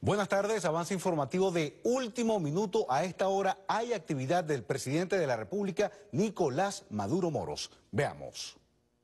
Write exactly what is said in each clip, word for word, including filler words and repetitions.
Buenas tardes, avance informativo de último minuto. A esta hora hay actividad del presidente de la República, Nicolás Maduro Moros. Veamos.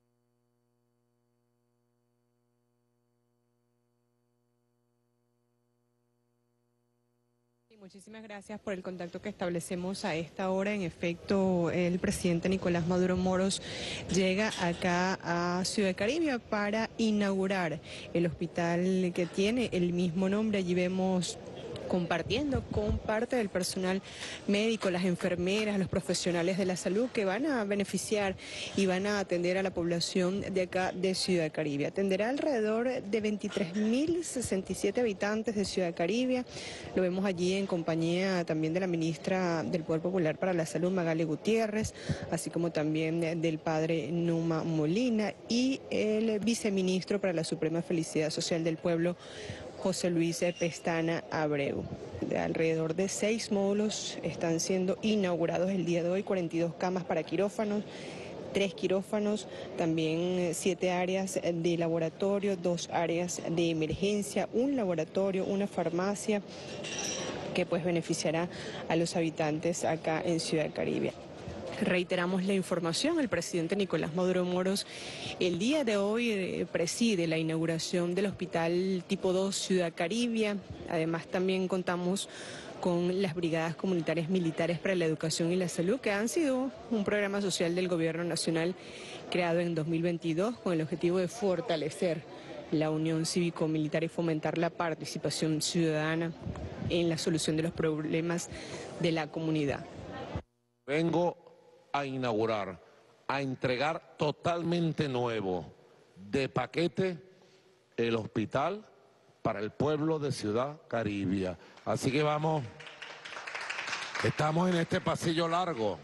Muchísimas gracias por el contacto que establecemos a esta hora. En efecto, el presidente Nicolás Maduro Moros llega acá a Ciudad Caribe para inaugurar el hospital que tiene el mismo nombre. Allí vemos compartiendo con parte del personal médico, las enfermeras, los profesionales de la salud que van a beneficiar y van a atender a la población de acá de Ciudad Caribe. Atenderá alrededor de veintitrés mil sesenta y siete habitantes de Ciudad Caribe. Lo vemos allí en compañía también de la ministra del Poder Popular para la Salud, Magali Gutiérrez, así como también del padre Numa Molina y el viceministro para la Suprema Felicidad Social del Pueblo, José Luis Pestana Abreu. De alrededor de seis módulos están siendo inaugurados el día de hoy, cuarenta y dos camas para quirófanos, tres quirófanos, también siete áreas de laboratorio, dos áreas de emergencia, un laboratorio, una farmacia que pues beneficiará a los habitantes acá en Ciudad Caribe. Reiteramos la información, el presidente Nicolás Maduro Moros el día de hoy eh, preside la inauguración del Hospital Tipo dos Ciudad Caribe. Además también contamos con las brigadas comunitarias militares para la educación y la salud, que han sido un programa social del gobierno nacional creado en dos mil veintidós con el objetivo de fortalecer la unión cívico-militar y fomentar la participación ciudadana en la solución de los problemas de la comunidad. Vengo a inaugurar, a entregar totalmente nuevo, de paquete, el hospital para el pueblo de Ciudad Caribe. Así que vamos, estamos en este pasillo largo,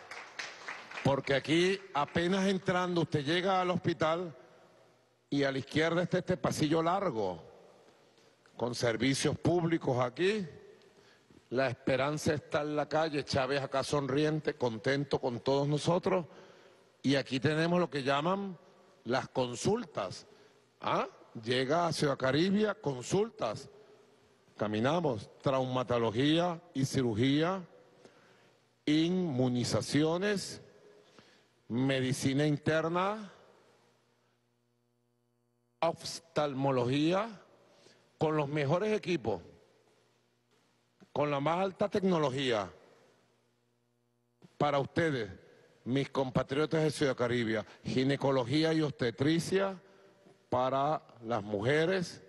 porque aquí apenas entrando usted llega al hospital y a la izquierda está este pasillo largo, con servicios públicos aquí. La esperanza está en la calle, Chávez acá sonriente, contento con todos nosotros. Y aquí tenemos lo que llaman las consultas. ¿Ah? Llega a Ciudad Caribe, consultas. Caminamos, traumatología y cirugía, inmunizaciones, medicina interna, oftalmología, con los mejores equipos, con la más alta tecnología para ustedes, mis compatriotas de Ciudad Caribe, ginecología y obstetricia para las mujeres,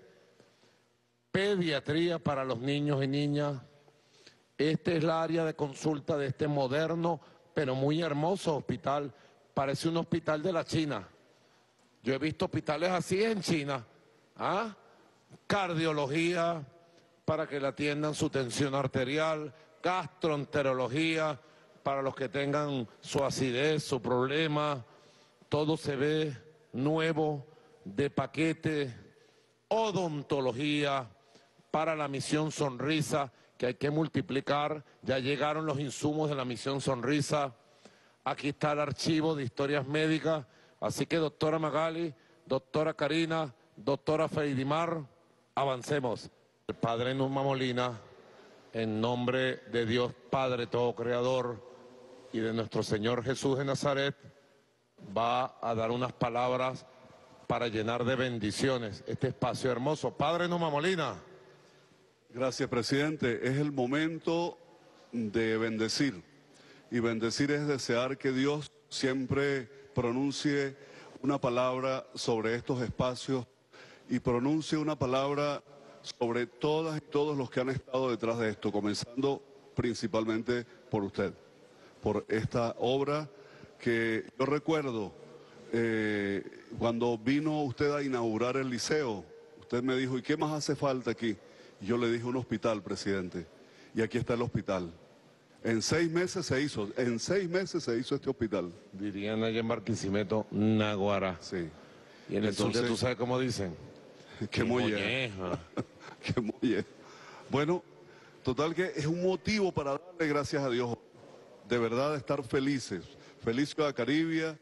pediatría para los niños y niñas. Este es la área de consulta de este moderno, pero muy hermoso hospital. Parece un hospital de la China. Yo he visto hospitales así en China. ¿Ah? Cardiología, para que le atiendan su tensión arterial, gastroenterología, para los que tengan su acidez, su problema, todo se ve nuevo, de paquete, odontología, para la misión Sonrisa, que hay que multiplicar, ya llegaron los insumos de la misión Sonrisa, aquí está el archivo de historias médicas, así que doctora Magali, doctora Karina, doctora Feidimar, avancemos. El padre Numa Molina, en nombre de Dios Padre Todo Creador y de nuestro Señor Jesús de Nazaret, va a dar unas palabras para llenar de bendiciones este espacio hermoso. Padre Numa Molina. Gracias, presidente. Es el momento de bendecir. Y bendecir es desear que Dios siempre pronuncie una palabra sobre estos espacios y pronuncie una palabra sobre todas y todos los que han estado detrás de esto, comenzando principalmente por usted, por esta obra que yo recuerdo eh, cuando vino usted a inaugurar el liceo, usted me dijo, ¿y qué más hace falta aquí? Y yo le dije, un hospital, presidente, y aquí está el hospital. En seis meses se hizo, en seis meses se hizo este hospital. Dirían allá en Barquisimeto, Naguará. Sí. Y en el sur, ¿tú sabes cómo dicen? ¡Qué molleja! ¡Qué molleja! Bueno, total que es un motivo para darle gracias a Dios. De verdad, estar felices. Feliz Ciudad Caribe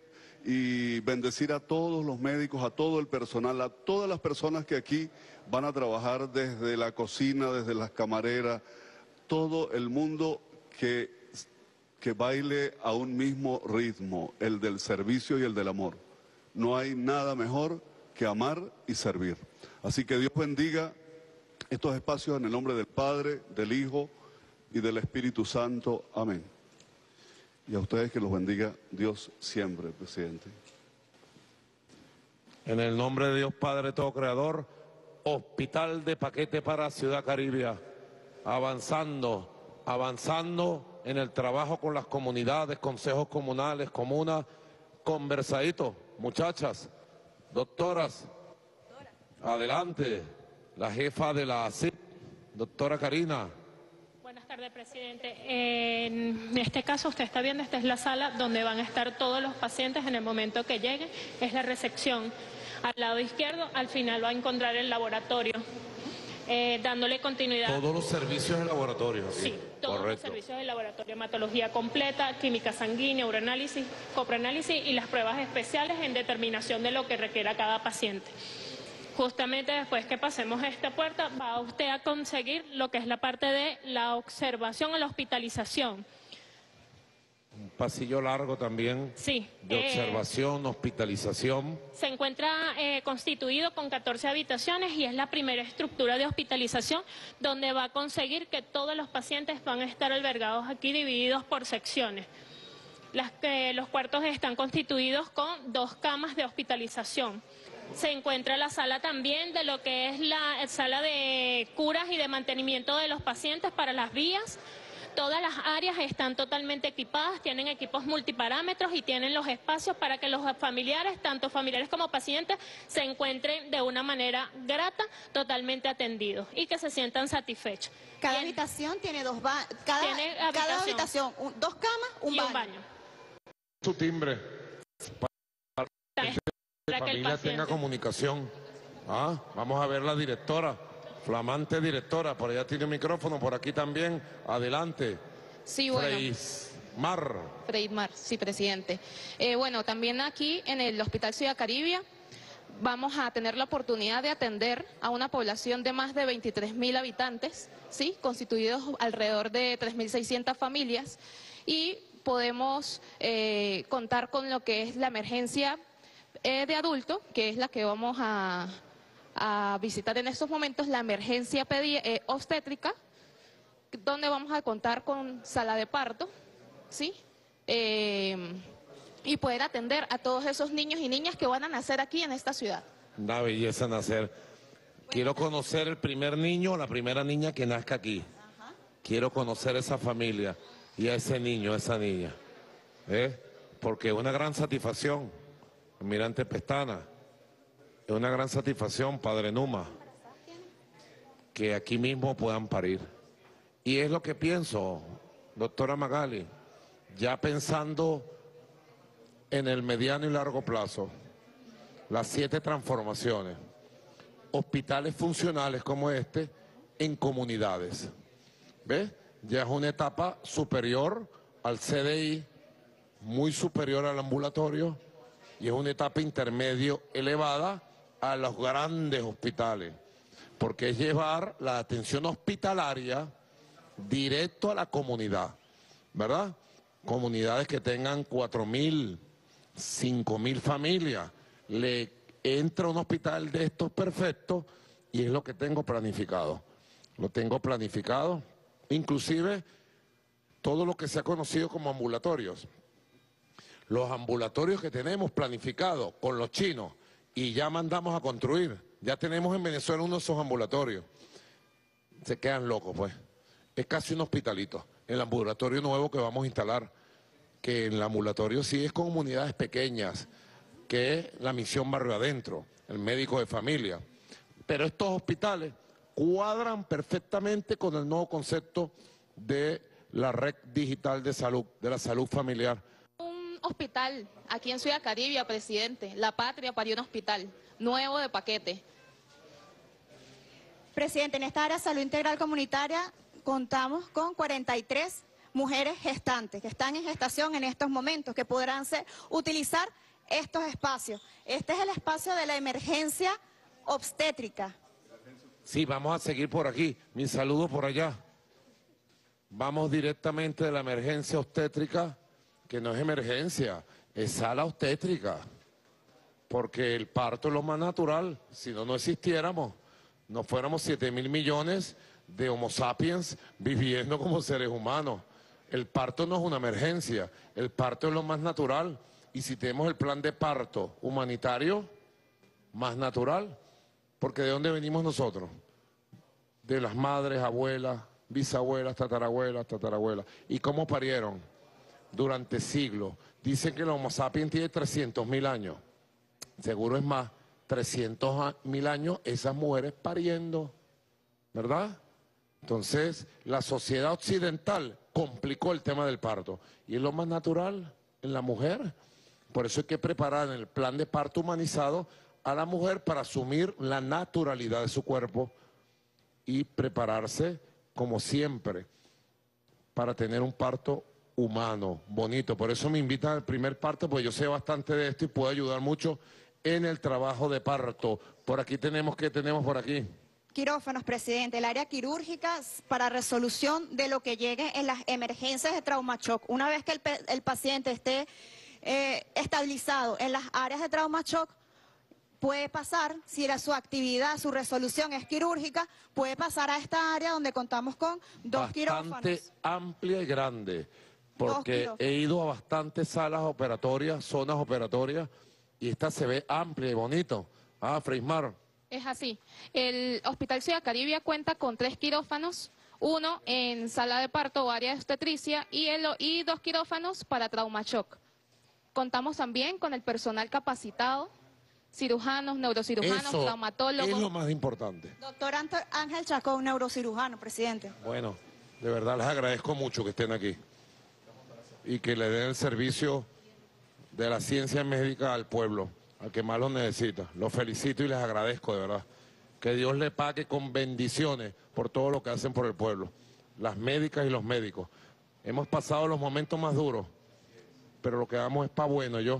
y bendecir a todos los médicos, a todo el personal, a todas las personas que aquí van a trabajar desde la cocina, desde las camareras, todo el mundo que, que baile a un mismo ritmo, el del servicio y el del amor. No hay nada mejor que amar y servir. Así que Dios bendiga estos espacios en el nombre del Padre, del Hijo y del Espíritu Santo. Amén. Y a ustedes que los bendiga Dios siempre, presidente. En el nombre de Dios Padre Todo Creador, Hospital de Paquete para Ciudad Caribia, avanzando, avanzando en el trabajo con las comunidades, consejos comunales, comunas, conversaditos, muchachas, doctoras, adelante, la jefa de la A C I P, doctora Karina. Buenas tardes, presidente. En este caso, usted está viendo, esta es la sala donde van a estar todos los pacientes en el momento que lleguen. Es la recepción. Al lado izquierdo, al final va a encontrar el laboratorio, eh, dándole continuidad. Todos los servicios de laboratorio. Sí, todos correcto. los servicios de laboratorio, hematología completa, química sanguínea, uroanálisis, coproanálisis y las pruebas especiales en determinación de lo que requiera cada paciente. Justamente después que pasemos esta puerta, va usted a conseguir lo que es la parte de la observación o la hospitalización. Un pasillo largo también, Sí. de eh, observación, hospitalización. Se encuentra eh, constituido con catorce habitaciones y es la primera estructura de hospitalización donde va a conseguir que todos los pacientes van a estar albergados aquí divididos por secciones. Las, eh, los cuartos están constituidos con dos camas de hospitalización. Se encuentra la sala también de lo que es la sala de curas y de mantenimiento de los pacientes para las vías. Todas las áreas están totalmente equipadas, tienen equipos multiparámetros y tienen los espacios para que los familiares, tanto familiares como pacientes, se encuentren de una manera grata, totalmente atendidos y que se sientan satisfechos. Cada Bien. habitación tiene dos baños, cada, Tiene cada habitación. habitación, un- dos camas, un y baño. un baño. Su timbre. Para que La el familia paciente- tenga comunicación. Ah, vamos a ver la directora, flamante directora, por allá tiene un micrófono, por aquí también, adelante. Sí, bueno. Freismar. Freidmar, sí, presidente. Eh, bueno, también aquí en el Hospital Ciudad Caribia vamos a tener la oportunidad de atender a una población de más de veintitrés mil habitantes, sí, constituidos alrededor de tres mil seiscientas familias, y podemos eh, contar con lo que es la emergencia eh, de adulto, que es la que vamos a, a visitar en estos momentos, la emergencia pedi- eh, obstétrica, donde vamos a contar con sala de parto, ¿sí? Eh, y poder atender a todos esos niños y niñas que van a nacer aquí en esta ciudad. Una belleza nacer. Quiero conocer el primer niño o la primera niña que nazca aquí. Quiero conocer esa familia y a ese niño, a esa niña. ¿Eh? Porque es una gran satisfacción, Almirante Pestana, es una gran satisfacción, Padre Numa, que aquí mismo puedan parir. Y es lo que pienso, doctora Magali, ya pensando en el mediano y largo plazo, las siete transformaciones, hospitales funcionales como este en comunidades. ¿Ves? Ya es una etapa superior al C D I, muy superior al ambulatorio, y es una etapa intermedio elevada a los grandes hospitales, porque es llevar la atención hospitalaria directo a la comunidad, ¿verdad? Comunidades que tengan cuatro mil, cinco mil familias, le entra un hospital de estos perfectos y es lo que tengo planificado. Lo tengo planificado, inclusive todo lo que se ha conocido como ambulatorios. Los ambulatorios que tenemos planificados con los chinos y ya mandamos a construir, ya tenemos en Venezuela uno de esos ambulatorios. Se quedan locos, pues. Es casi un hospitalito, el ambulatorio nuevo que vamos a instalar, que el ambulatorio sí es con comunidades pequeñas, que es la misión barrio adentro, el médico de familia. Pero estos hospitales cuadran perfectamente con el nuevo concepto de la red digital de salud, de la salud familiar. Un hospital aquí en Ciudad Caribia, presidente, La Patria parió un hospital nuevo de paquete. Presidente, en esta área de salud integral comunitaria contamos con cuarenta y tres mujeres gestantes que están en gestación en estos momentos, que podrán ser, utilizar estos espacios. Este es el espacio de la emergencia obstétrica. Sí, vamos a seguir por aquí. Mi saludo por allá. Vamos directamente de la emergencia obstétrica, que no es emergencia, es sala obstétrica. Porque el parto es lo más natural. Si no, no existiéramos. No fuéramos siete mil millones de Homo sapiens viviendo como seres humanos. El parto no es una emergencia, el parto es lo más natural. Y si tenemos el plan de parto humanitario, más natural, porque ¿de dónde venimos nosotros? De las madres, abuelas, bisabuelas, tatarabuelas, tatarabuelas. ¿Y cómo parieron? Durante siglos. Dicen que el Homo sapiens tiene trescientos mil años. Seguro es más, trescientos mil años esas mujeres pariendo, ¿verdad? Entonces, la sociedad occidental complicó el tema del parto. Y es lo más natural en la mujer. Por eso hay que preparar en el plan de parto humanizado a la mujer para asumir la naturalidad de su cuerpo y prepararse, como siempre, para tener un parto humano, bonito. Por eso me invitan al primer parto, porque yo sé bastante de esto y puedo ayudar mucho en el trabajo de parto. Por aquí tenemos, ¿qué tenemos por aquí? Quirófanos, presidente, el área quirúrgica para resolución de lo que llegue en las emergencias de trauma shock. Una vez que el, el paciente esté eh, estabilizado en las áreas de trauma shock, puede pasar, si era su actividad, su resolución es quirúrgica, puede pasar a esta área donde contamos con dos Bastante quirófanos. Bastante amplia y grande, porque he ido a bastantes salas operatorias, zonas operatorias, y esta se ve amplia y bonito. Ah, Freismar. Es así. El Hospital Ciudad Caribia cuenta con tres quirófanos, uno en sala de parto o área de obstetricia y, el, y dos quirófanos para trauma shock. Contamos también con el personal capacitado, cirujanos, neurocirujanos, Eso traumatólogos. es lo más importante. Doctor Ángel Chacón, neurocirujano, presidente. Bueno, de verdad les agradezco mucho que estén aquí y que le den el servicio de la ciencia médica al pueblo, al que más lo necesita. Los felicito y les agradezco, de verdad. Que Dios le pague con bendiciones por todo lo que hacen por el pueblo. Las médicas y los médicos. Hemos pasado los momentos más duros, pero lo que damos es para bueno, yo.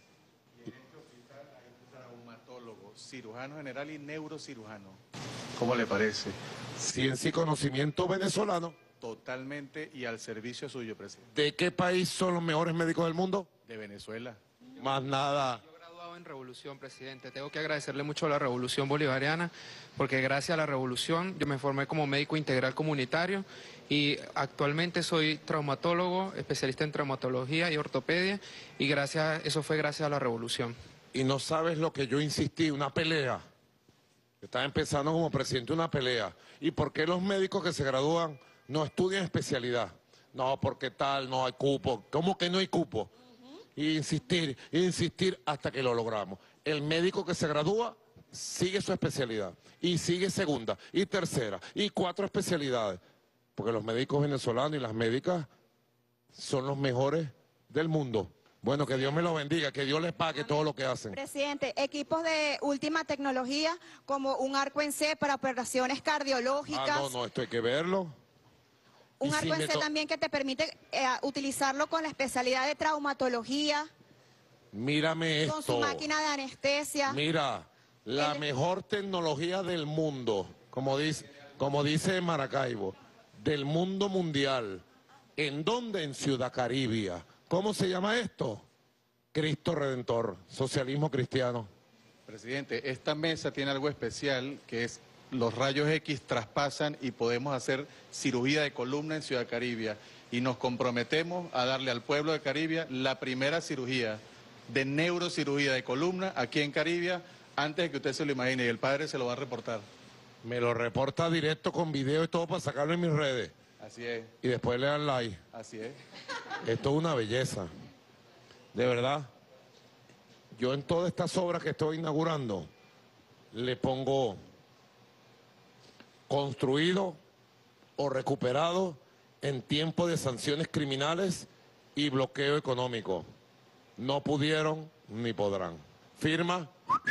Cirujano general y neurocirujano. ¿Cómo le parece? Ciencia y conocimiento venezolano. Totalmente y al servicio suyo, presidente. ¿De qué país son los mejores médicos del mundo? De Venezuela. Más nada. Yo graduado en Revolución, presidente. Tengo que agradecerle mucho a la Revolución Bolivariana, porque gracias a la Revolución yo me formé como médico integral comunitario y actualmente soy traumatólogo, especialista en traumatología y ortopedia, y gracias, eso fue gracias a la Revolución. Y no sabes lo que yo insistí, una pelea. Estaba empezando como presidente una pelea. ¿Y por qué los médicos que se gradúan no estudian especialidad? No, porque tal, no hay cupo. ¿Cómo que no hay cupo? Y insistir, insistir hasta que lo logramos. El médico que se gradúa sigue su especialidad. Y sigue segunda, y tercera, y cuatro especialidades. Porque los médicos venezolanos y las médicas son los mejores del mundo. Bueno, que Dios me lo bendiga, que Dios les pague todo lo que hacen. Presidente, equipos de última tecnología como un arco en C para operaciones cardiológicas. Ah, no, no, esto hay que verlo. Un Y arco si en C me también que te permite eh, utilizarlo con la especialidad de traumatología, Mírame esto. con su máquina de anestesia. Mira, la El- mejor tecnología del mundo, como dice, como dice Maracaibo, del mundo mundial. ¿En dónde? En Ciudad Caribia. ¿Cómo se llama esto? Cristo Redentor, socialismo cristiano. Presidente, esta mesa tiene algo especial, que es los rayos X traspasan y podemos hacer cirugía de columna en Ciudad Caribia. Y nos comprometemos a darle al pueblo de Caribia la primera cirugía de neurocirugía de columna aquí en Caribia, antes de que usted se lo imagine, y el padre se lo va a reportar. Me lo reporta directo con video y todo para sacarlo en mis redes. Así es, Y después le dan like. así es. Esto es una belleza. De verdad. Yo en todas estas obras que estoy inaugurando le pongo construido o recuperado en tiempo de sanciones criminales y bloqueo económico. No pudieron ni podrán. Firma.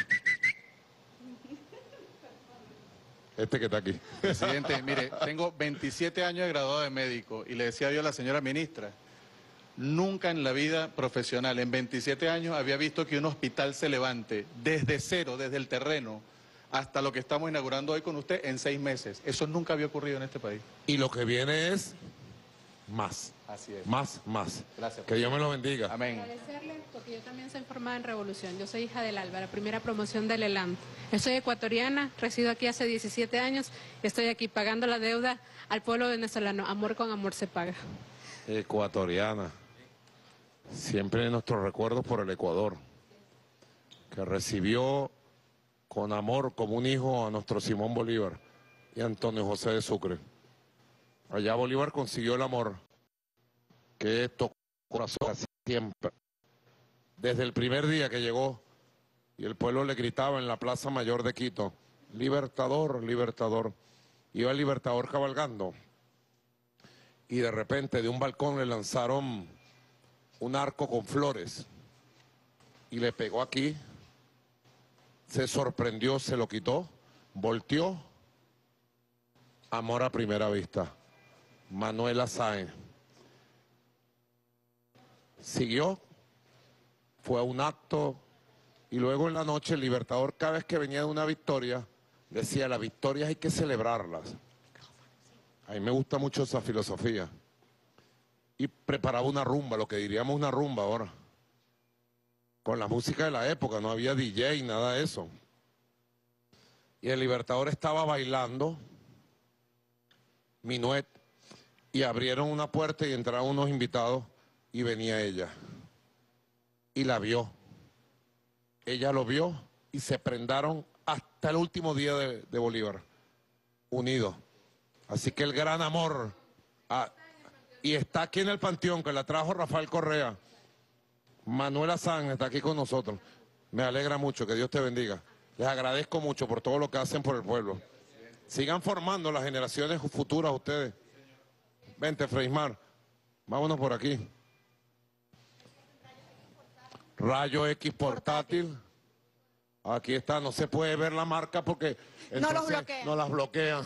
Este que está aquí. Presidente, mire, tengo veintisiete años de graduado de médico y le decía yo a la señora ministra, Nunca en la vida profesional, en veintisiete años, había visto que un hospital se levante desde cero, desde el terreno, hasta lo que estamos inaugurando hoy con usted en seis meses. Eso nunca había ocurrido en este país. Y lo que viene es más. Así es. Más, más. Gracias. Que Dios me lo bendiga. Amén. Agradecerle, porque yo también soy formada en Revolución. Yo soy hija del ALBA, la primera promoción del ELAM. Yo soy ecuatoriana, resido aquí hace diecisiete años y estoy aquí pagando la deuda al pueblo venezolano. Amor con amor se paga. Ecuatoriana. Siempre nuestros recuerdos por el Ecuador, que recibió con amor como un hijo a nuestro Simón Bolívar y Antonio José de Sucre. Allá Bolívar consiguió el amor que tocó corazón siempre. Desde el primer día que llegó y el pueblo le gritaba en la Plaza Mayor de Quito, Libertador, Libertador. Iba el Libertador cabalgando y de repente de un balcón le lanzaron un arco con flores y le pegó aquí, se sorprendió, se lo quitó, volteó, amor a primera vista, Manuela Sáenz. Siguió, fue a un acto y luego en la noche el Libertador, cada vez que venía de una victoria, decía, las victorias hay que celebrarlas. A mí me gusta mucho esa filosofía. Y preparaba una rumba, lo que diríamos una rumba ahora. Con la música de la época, no había D J, nada de eso. Y el Libertador estaba bailando minuet y abrieron una puerta y entraron unos invitados y venía ella. Y la vio. Ella lo vio y se prendaron hasta el último día de, de Bolívar, unidos. Así que el gran amor... A, y está aquí en el Panteón, que la trajo Rafael Correa. Manuela Sáenz está aquí con nosotros. Me alegra mucho, que Dios te bendiga. Les agradezco mucho por todo lo que hacen por el pueblo. Sigan formando las generaciones futuras ustedes. Vente, Freismar, vámonos por aquí. Rayo X portátil. Aquí está, no se puede ver la marca porque No los bloquean. no las bloquean.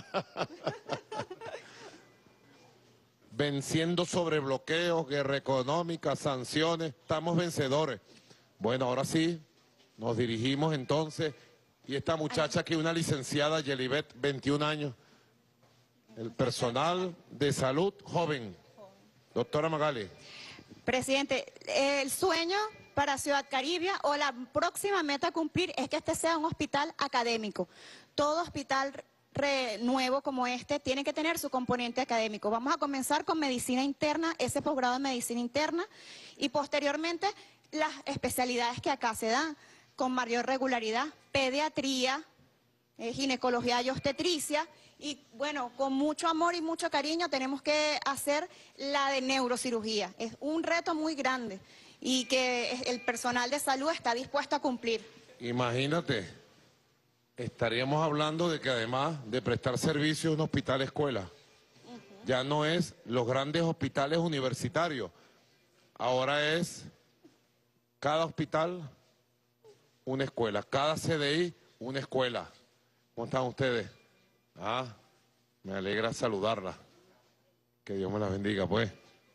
Venciendo sobre bloqueos, guerra económica, sanciones, estamos vencedores. Bueno, ahora sí, nos dirigimos entonces, y esta muchacha aquí, una licenciada, Yelibet, veintiún años, el personal de salud joven. Doctora Magali. Presidente, el sueño para Ciudad Caribia o la próxima meta a cumplir es que este sea un hospital académico. Todo hospital Re, nuevo como este tiene que tener su componente académico. Vamos a comenzar con medicina interna, ese posgrado de medicina interna, y posteriormente las especialidades que acá se dan con mayor regularidad, pediatría, eh, ginecología y obstetricia, y bueno, con mucho amor y mucho cariño tenemos que hacer la de neurocirugía. Es un reto muy grande y que el personal de salud está dispuesto a cumplir. Imagínate. Estaríamos hablando de que además de prestar servicios en un hospital escuela, uh-huh. ya no es los grandes hospitales universitarios, ahora es cada hospital una escuela, cada C D I una escuela. ¿Cómo están ustedes? Ah, me alegra saludarla. Que Dios me la bendiga, pues.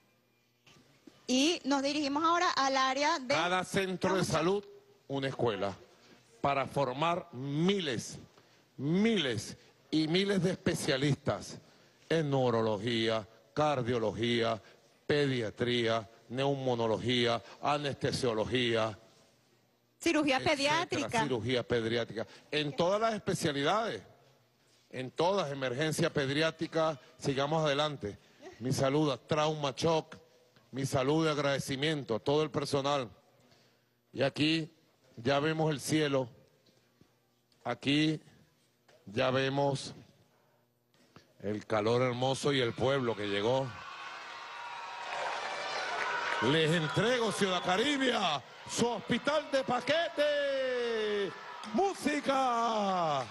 Y nos dirigimos ahora al área de... Cada centro de salud una escuela, para formar miles, miles y miles de especialistas en neurología, cardiología, pediatría, neumonología, anestesiología. Cirugía etcétera, pediátrica. Cirugía pediátrica, en todas las especialidades, en todas, emergencia pediátrica, sigamos adelante. Mi salud a Trauma Shock, mi salud de agradecimiento a todo el personal. Y aquí ya vemos el cielo, aquí ya vemos el calor hermoso y el pueblo que llegó. Les entrego, Ciudad Caribia, su hospital de paquete. ¡Música!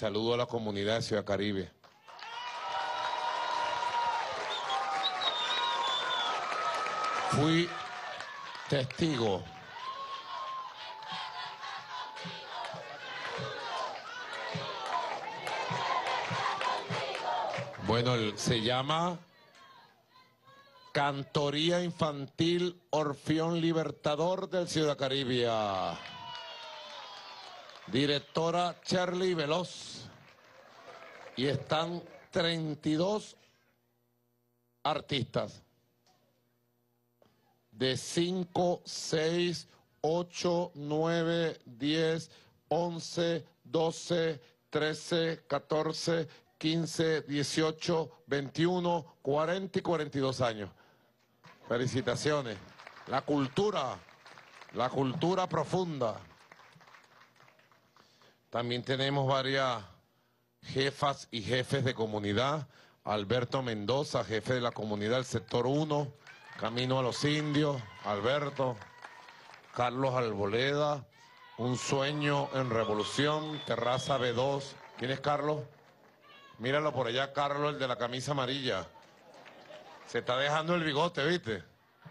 saludo a la comunidad de Ciudad Caribe. Fui testigo Bueno, el, se llama Cantoría Infantil Orfeón Libertador del Ciudad Caribe. Directora Shirley Veloz. Y están treinta y dos artistas de cinco, seis, ocho, nueve, diez, once, doce, trece, catorce, quince, dieciocho, veintiuno, cuarenta y cuarenta y dos años. Felicitaciones. La cultura, la cultura profunda. También tenemos varias jefas y jefes de comunidad. Alberto Mendoza, jefe de la comunidad del sector uno, Camino a los Indios, Alberto. Carlos Alboleda, Un Sueño en Revolución, Terraza B dos. ¿Quién es Carlos? Míralo por allá, Carlos, el de la camisa amarilla. Se está dejando el bigote, ¿viste?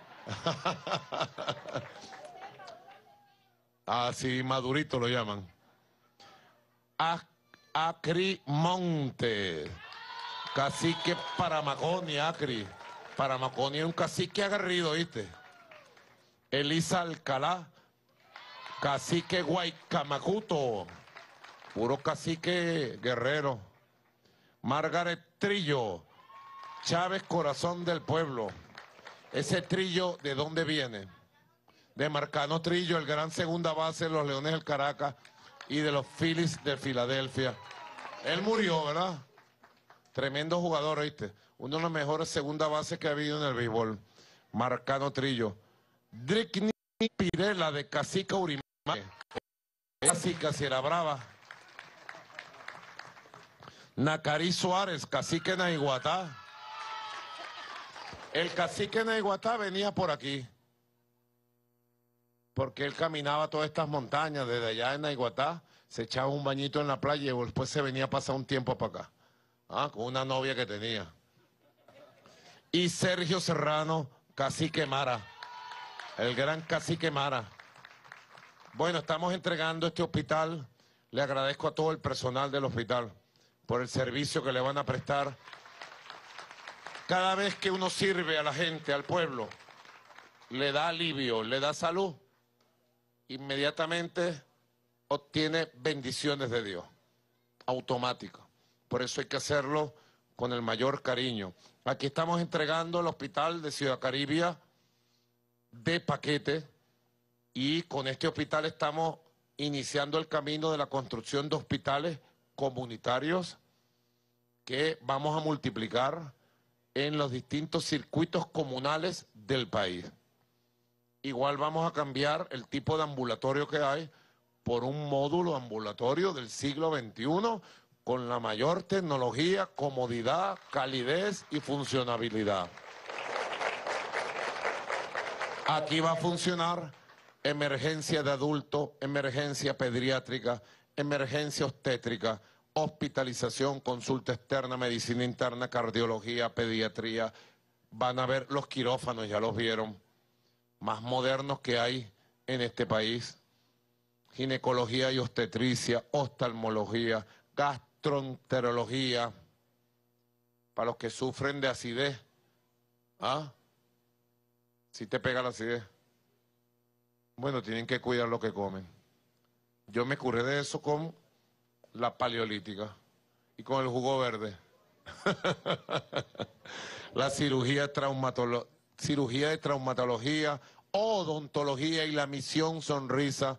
Así, Madurito lo llaman. Acri Monte, cacique Paramaconi, Acri. Paramaconi es un cacique agarrido, ¿viste? Elisa Alcalá, cacique Guaycamacuto, puro cacique guerrero. Margaret Trillo, Chávez Corazón del Pueblo. Ese Trillo, ¿de dónde viene? De Marcano Trillo, el gran segunda base de los Leones del Caracas y de los Phillies de Filadelfia. Él murió, ¿verdad? Tremendo jugador, ¿viste? Uno de los mejores segunda bases que ha habido en el béisbol. Marcano Trillo. Drickney Pirela, de Cacica Urimán. Cacica, si era brava. Nacarí Suárez, cacique Naiguatá. El cacique Naiguatá venía por aquí, porque él caminaba todas estas montañas desde allá en Naiguatá, se echaba un bañito en la playa y después se venía a pasar un tiempo para acá, ¿ah? Con una novia que tenía. Y Sergio Serrano, cacique Mara, el gran cacique Mara. Bueno, estamos entregando este hospital. Le agradezco a todo el personal del hospital por el servicio que le van a prestar. Cada vez que uno sirve a la gente, al pueblo, le da alivio, le da salud, inmediatamente obtiene bendiciones de Dios, automático. Por eso hay que hacerlo con el mayor cariño. Aquí estamos entregando el hospital de Ciudad Caribe de paquete y con este hospital estamos iniciando el camino de la construcción de hospitales comunitarios que vamos a multiplicar en los distintos circuitos comunales del país. Igual vamos a cambiar el tipo de ambulatorio que hay por un módulo ambulatorio del siglo veintiuno con la mayor tecnología, comodidad, calidez y funcionabilidad. Aquí va a funcionar emergencia de adultos, emergencia pediátrica, emergencia obstétrica, hospitalización, consulta externa, medicina interna, cardiología, pediatría. Van a ver los quirófanos, ya los vieron, más modernos que hay en este país. Ginecología y obstetricia, oftalmología, gastroenterología, para los que sufren de acidez. ¿Ah? Si te pega la acidez. Bueno, tienen que cuidar lo que comen. Yo me curé de eso con la paleolítica y con el jugo verde. La cirugía, traumatolo cirugía de traumatología, odontología y la misión Sonrisa.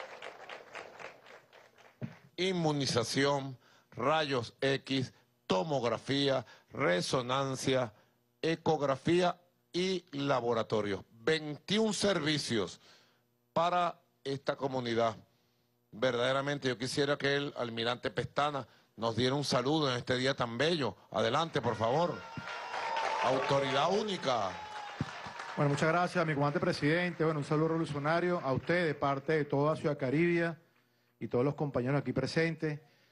Inmunización, rayos X, tomografía, resonancia, ecografía y laboratorio. veintiún servicios para esta comunidad. Verdaderamente yo quisiera que el almirante Pestana nos diera un saludo en este día tan bello. Adelante, por favor. Autoridad única. Bueno, muchas gracias, mi comandante presidente. Bueno, un saludo revolucionario a usted de parte de toda Ciudad Caribe y todos los compañeros aquí presentes.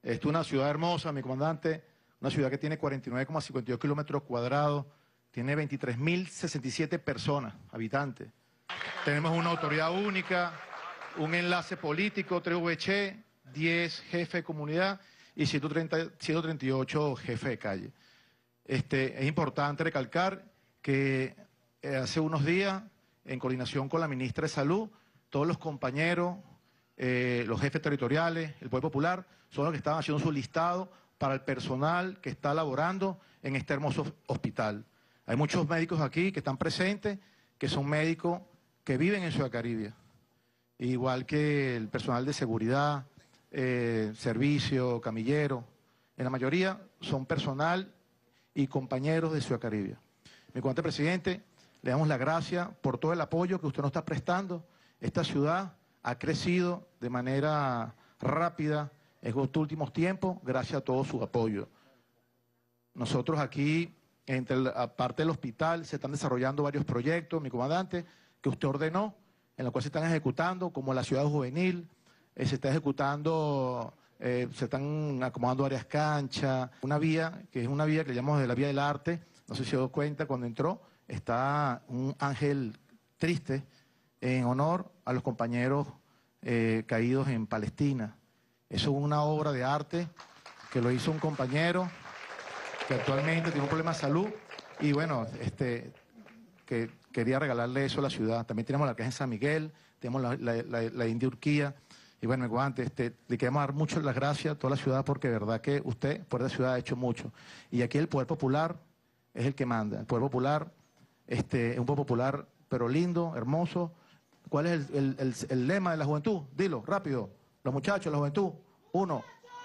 Esto es una ciudad hermosa, mi comandante, una ciudad que tiene cuarenta y nueve coma cincuenta y dos kilómetros cuadrados, tiene veintitrés mil sesenta y siete personas, habitantes. Tenemos una autoridad única, un enlace político, tres V H, diez jefes de comunidad y ciento treinta, ciento treinta y ocho jefes de calle. Este, es importante recalcar que eh, hace unos días, en coordinación con la ministra de Salud, todos los compañeros, eh, los jefes territoriales, el Poder Popular, son los que estaban haciendo su listado para el personal que está laborando en este hermoso hospital. Hay muchos médicos aquí que están presentes, que son médicos que viven en Ciudad Caribia, igual que el personal de seguridad, eh, servicio, camillero. En la mayoría son personal y compañeros de Ciudad Caribia. Mi comandante presidente, le damos las gracias por todo el apoyo que usted nos está prestando. Esta ciudad ha crecido de manera rápida en estos últimos tiempos gracias a todo su apoyo. Nosotros aquí, entre la parte del hospital, se están desarrollando varios proyectos, mi comandante, que usted ordenó, en los cuales se están ejecutando, como la ciudad juvenil, eh, se está ejecutando, eh, se están acomodando varias canchas, una vía, que es una vía que le llamamos de la Vía del Arte, no sé si se dio cuenta cuando entró, está un ángel triste en honor a los compañeros eh, caídos en Palestina. Eso es una obra de arte que lo hizo un compañero que actualmente tiene un problema de salud y bueno, este, que quería regalarle eso a la ciudad. También tenemos la que es en San Miguel, tenemos la, la, la, la India Urquía y bueno, guante, este, le queremos dar mucho las gracias a toda la ciudad porque de verdad que usted por esta ciudad ha hecho mucho. Y aquí el Poder Popular es el que manda. El Poder Popular este, es un Poder Popular pero lindo, hermoso. ¿Cuál es el, el, el, el lema de la juventud? Dilo, rápido. Los muchachos, la juventud. Uno.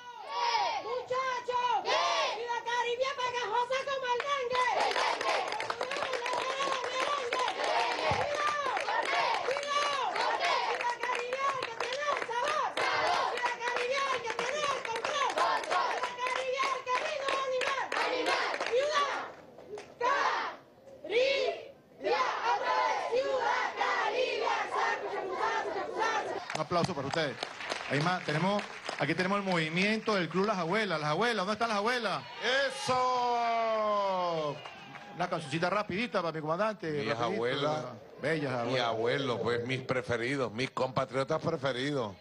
Un aplauso para ustedes. Ahí más, tenemos, aquí tenemos el movimiento del Club Las Abuelas. Las abuelas, ¿dónde están las abuelas? ¡Eso! Una cancioncita rapidita para mi comandante. Mis rapidito. abuelas. Bellas abuelas. Mi abuelo, pues mis preferidos, mis compatriotas preferidos.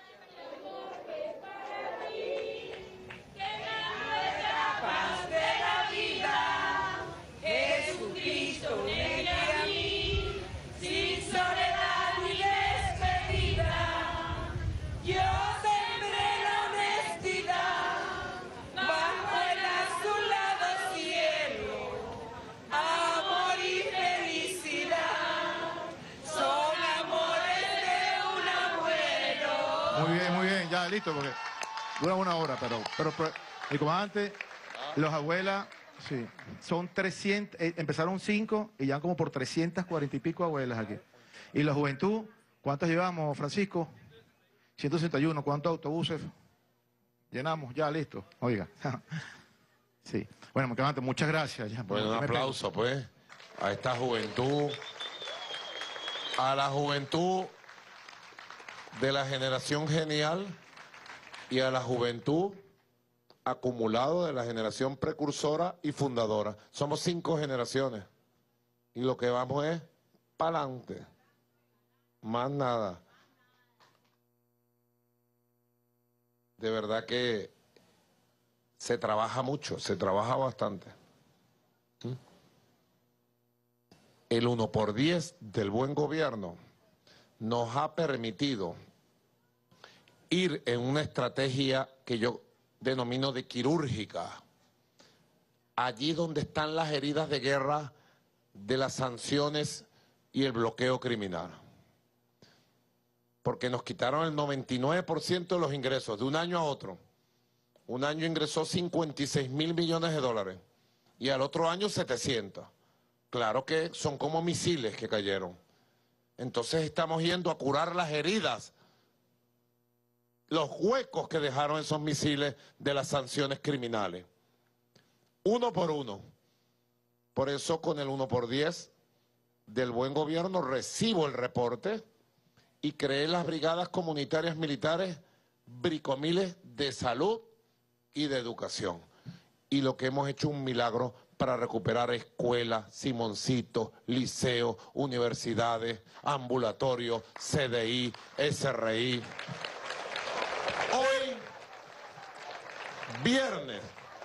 Muy bien, muy bien, ya listo, porque dura una hora, pero, pero, pero mi comandante, los abuelas, sí, son trescientos, eh, empezaron cinco y ya como por trescientas cuarenta y pico abuelas aquí. Y la juventud, ¿cuántas llevamos, Francisco? ciento sesenta y uno, ¿cuántos autobuses llenamos? Ya, listo, oiga. Sí, bueno, mi comandante, muchas gracias. Ya, Bueno, un aplauso, pues, a esta juventud, a la juventud de la generación genial y a la juventud acumulado de la generación precursora y fundadora. Somos cinco generaciones y lo que vamos es para adelante, más nada. De verdad que se trabaja mucho, se trabaja bastante. ¿Mm? El uno por diez del buen gobierno nos ha permitido ir en una estrategia que yo denomino de quirúrgica, allí donde están las heridas de guerra de las sanciones y el bloqueo criminal. Porque nos quitaron el noventa y nueve por ciento de los ingresos de un año a otro. Un año ingresó cincuenta y seis mil millones de dólares y al otro año setecientos. Claro que son como misiles que cayeron. Entonces estamos yendo a curar las heridas, los huecos que dejaron esos misiles de las sanciones criminales. Uno por uno. Por eso con el uno por diez del buen gobierno recibo el reporte y creé las brigadas comunitarias militares bricomiles de salud y de educación. Y lo que hemos hecho un milagro para recuperar escuelas, Simoncito, liceos, universidades, ambulatorios, C D I, S R I. Hoy, viernes.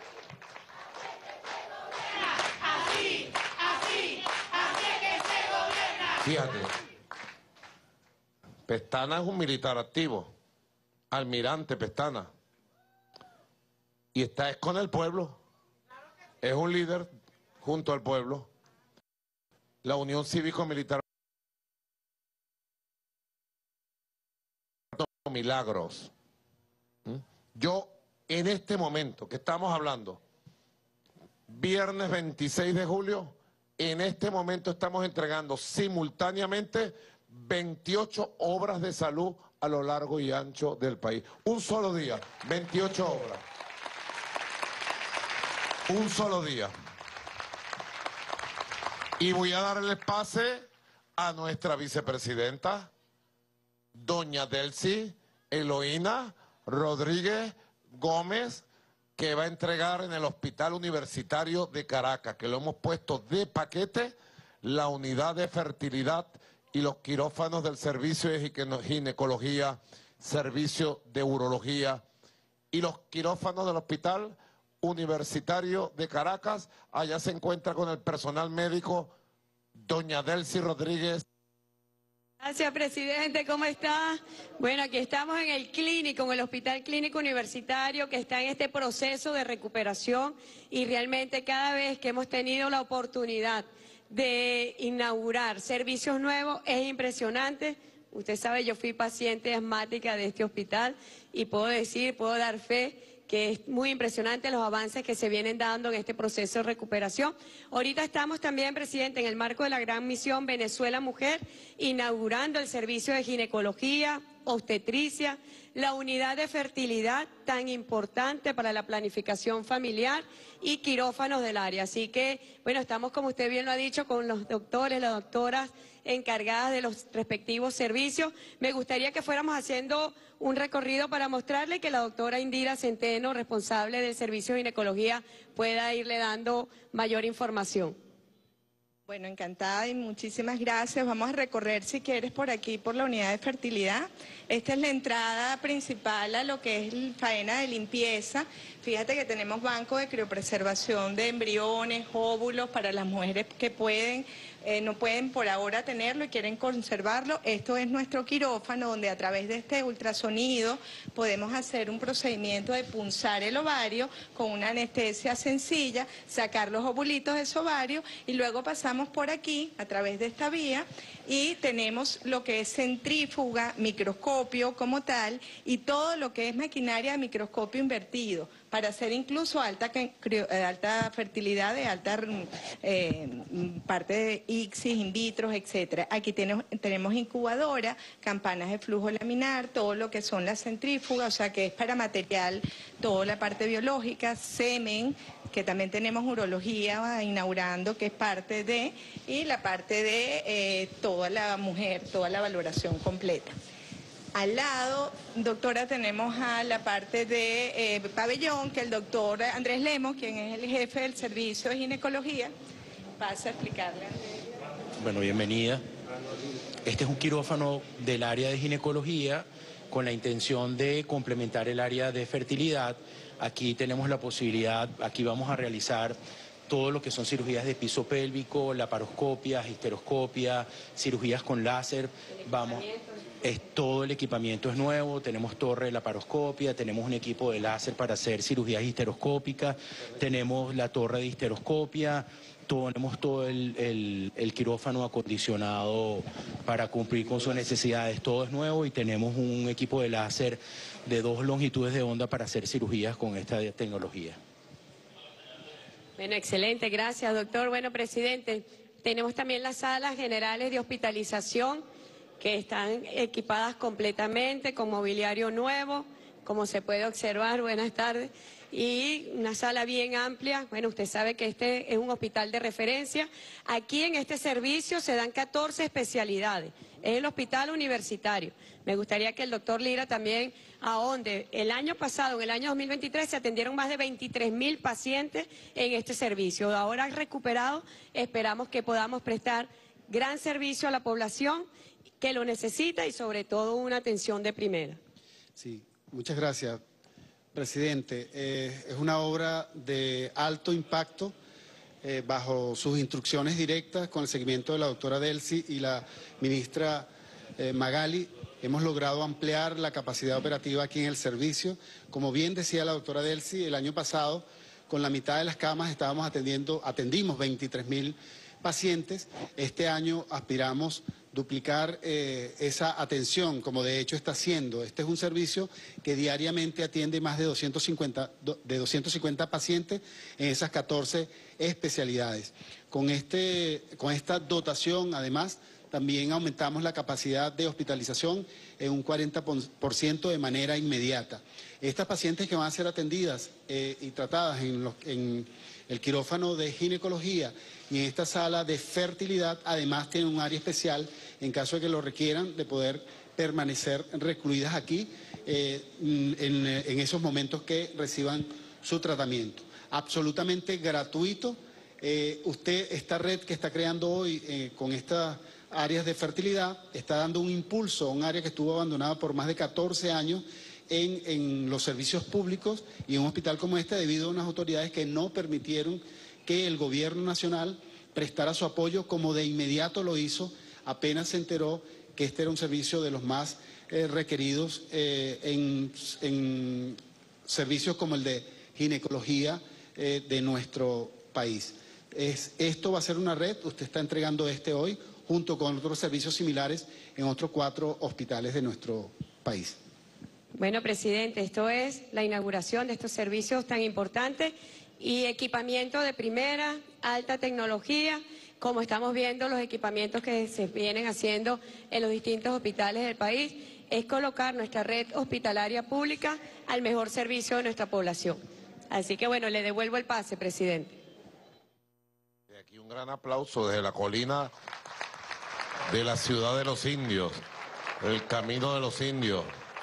Así, así, así es que se gobierna. Fíjate, Pestana es un militar activo, almirante Pestana, y está es con el pueblo, es un líder junto al pueblo. La Unión Cívico-Militar milagros. ¿Mm? Yo, en este momento que estamos hablando, viernes veintiséis de julio, en este momento estamos entregando simultáneamente veintiocho obras de salud a lo largo y ancho del país. Un solo día, veintiocho obras. Un solo día. Y voy a darle el pase a nuestra vicepresidenta, doña Delcy Eloína Rodríguez Gómez, que va a entregar en el Hospital Universitario de Caracas, que lo hemos puesto de paquete, la unidad de fertilidad y los quirófanos del servicio de ginecología, servicio de urología y los quirófanos del Hospital Universitario de Caracas. Allá se encuentra con el personal médico doña Delcy Rodríguez. Gracias, presidente. ¿Cómo está? Bueno, aquí estamos en el clínico, en el Hospital Clínico Universitario, que está en este proceso de recuperación, y realmente cada vez que hemos tenido la oportunidad de inaugurar servicios nuevos es impresionante. Usted sabe, yo fui paciente asmática de este hospital y puedo decir, puedo dar fe que es muy impresionante los avances que se vienen dando en este proceso de recuperación. Ahorita estamos también, presidente, en el marco de la gran misión Venezuela Mujer, inaugurando el servicio de ginecología, obstetricia, la unidad de fertilidad tan importante para la planificación familiar y quirófanos del área. Así que, bueno, estamos, como usted bien lo ha dicho, con los doctores, las doctoras encargadas de los respectivos servicios. Me gustaría que fuéramos haciendo un recorrido para mostrarle que la doctora Indira Centeno, responsable del servicio de ginecología, pueda irle dando mayor información. Bueno, encantada y muchísimas gracias. Vamos a recorrer, si quieres, por aquí, por la unidad de fertilidad. Esta es la entrada principal a lo que es el faena de limpieza. Fíjate que tenemos banco de criopreservación de embriones, óvulos para las mujeres que pueden, eh, no pueden por ahora tenerlo y quieren conservarlo. Esto es nuestro quirófano, donde a través de este ultrasonido podemos hacer un procedimiento de punzar el ovario con una anestesia sencilla, sacar los ovulitos de ese ovario y luego pasamos por aquí a través de esta vía y tenemos lo que es centrífuga, microscopio como tal y todo lo que es maquinaria de microscopio invertido para hacer incluso alta, alta fertilidad de alta eh, parte de ICSIS, in vitro, etcétera. Aquí tenemos, tenemos incubadora, campanas de flujo laminar, todo lo que son las centrífugas, o sea que es para material, toda la parte biológica, semen, que también tenemos urología inaugurando, que es parte de, y la parte de eh, toda la mujer, toda la valoración completa. Al lado, doctora, tenemos a la parte de eh, pabellón, que el doctor Andrés Lemos, quien es el jefe del servicio de ginecología, pasa a explicarle. Bueno, bienvenida. Este es un quirófano del área de ginecología con la intención de complementar el área de fertilidad. Aquí tenemos la posibilidad, aquí vamos a realizar todo lo que son cirugías de piso pélvico, laparoscopia, histeroscopia, cirugías con láser. Vamos, es, todo el equipamiento es nuevo, tenemos torre de laparoscopia, tenemos un equipo de láser para hacer cirugías histeroscópicas, tenemos la torre de histeroscopia, todo, tenemos todo el, el, el quirófano acondicionado para cumplir con sus necesidades, todo es nuevo y tenemos un equipo de láser de dos longitudes de onda para hacer cirugías con esta tecnología. Bueno, excelente, gracias, doctor. Bueno, presidente, tenemos también las salas generales de hospitalización que están equipadas completamente con mobiliario nuevo, como se puede observar, buenas tardes, y una sala bien amplia. Bueno, usted sabe que este es un hospital de referencia. Aquí en este servicio se dan catorce especialidades. es el hospital universitario. Me gustaría que el doctor Lira también ahonde. El año pasado, en el año dos mil veintitrés, se atendieron más de veintitrés mil pacientes en este servicio. Ahora recuperado, esperamos que podamos prestar gran servicio a la población que lo necesita y sobre todo una atención de primera. Sí, muchas gracias, presidente. Eh, es una obra de alto impacto eh, bajo sus instrucciones directas con el seguimiento de la doctora Delcy y la ministra eh, Magali. Hemos logrado ampliar la capacidad operativa aquí en el servicio. Como bien decía la doctora Delcy, el año pasado con la mitad de las camas estábamos atendiendo, atendimos veintitrés mil pacientes. Este año aspiramos duplicar eh, esa atención, como de hecho está haciendo. Este es un servicio que diariamente atiende más de doscientos cincuenta, de doscientos cincuenta pacientes en esas catorce especialidades. Con, este, con esta dotación, además, también aumentamos la capacidad de hospitalización en un cuarenta por ciento de manera inmediata. Estas pacientes que van a ser atendidas eh, y tratadas en, los, en el quirófano de ginecología y en esta sala de fertilidad, además tienen un área especial en caso de que lo requieran, de poder permanecer recluidas aquí eh, en, en esos momentos que reciban su tratamiento. Absolutamente gratuito. Eh, usted, esta red que está creando hoy eh, con estas áreas de fertilidad, está dando un impulso a un área que estuvo abandonada por más de catorce años en, en los servicios públicos y en un hospital como este debido a unas autoridades que no permitieron que el gobierno nacional prestara su apoyo como de inmediato lo hizo apenas se enteró que este era un servicio de los más eh, requeridos eh, en, en servicios como el de ginecología eh, de nuestro país. Es, esto va a ser una red, usted está entregando este hoy, junto con otros servicios similares en otros cuatro hospitales de nuestro país. Bueno, presidente, esto es la inauguración de estos servicios tan importantes y equipamiento de primera, alta tecnología, como estamos viendo los equipamientos que se vienen haciendo en los distintos hospitales del país, es colocar nuestra red hospitalaria pública al mejor servicio de nuestra población. Así que bueno, le devuelvo el pase, presidente. De aquí un gran aplauso desde la colina de la ciudad de los indios, el camino de los indios.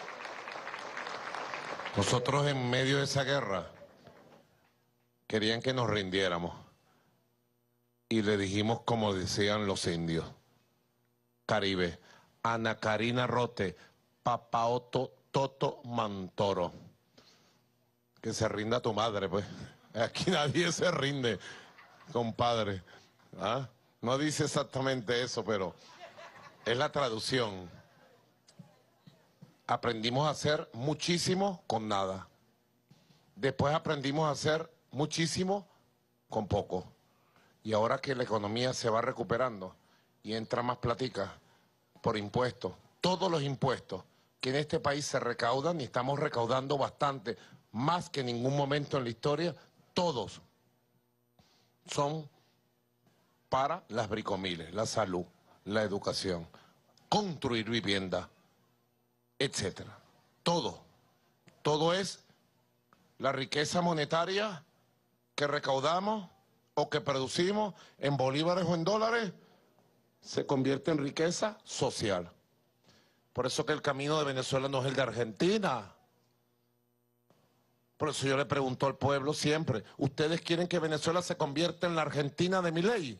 Nosotros en medio de esa guerra querían que nos rindiéramos y le dijimos como decían los indios. Caribe, Ana Karina Rote, Papaoto Toto Mantoro. Que se rinda tu madre, pues. Aquí nadie se rinde, compadre. ¿Ah? No dice exactamente eso, pero es la traducción. Aprendimos a hacer muchísimo con nada. Después aprendimos a hacer muchísimo con poco. Y ahora que la economía se va recuperando y entra más platica por impuestos, todos los impuestos que en este país se recaudan, y estamos recaudando bastante, más que en ningún momento en la historia, todos son para las bricomiles, la salud, la educación, construir vivienda, etcétera. Todo, todo es la riqueza monetaria que recaudamos o que producimos en bolívares o en dólares, se convierte en riqueza social. Por eso que el camino de Venezuela no es el de Argentina. Por eso yo le pregunto al pueblo siempre, ¿ustedes quieren que Venezuela se convierta en la Argentina de Milei?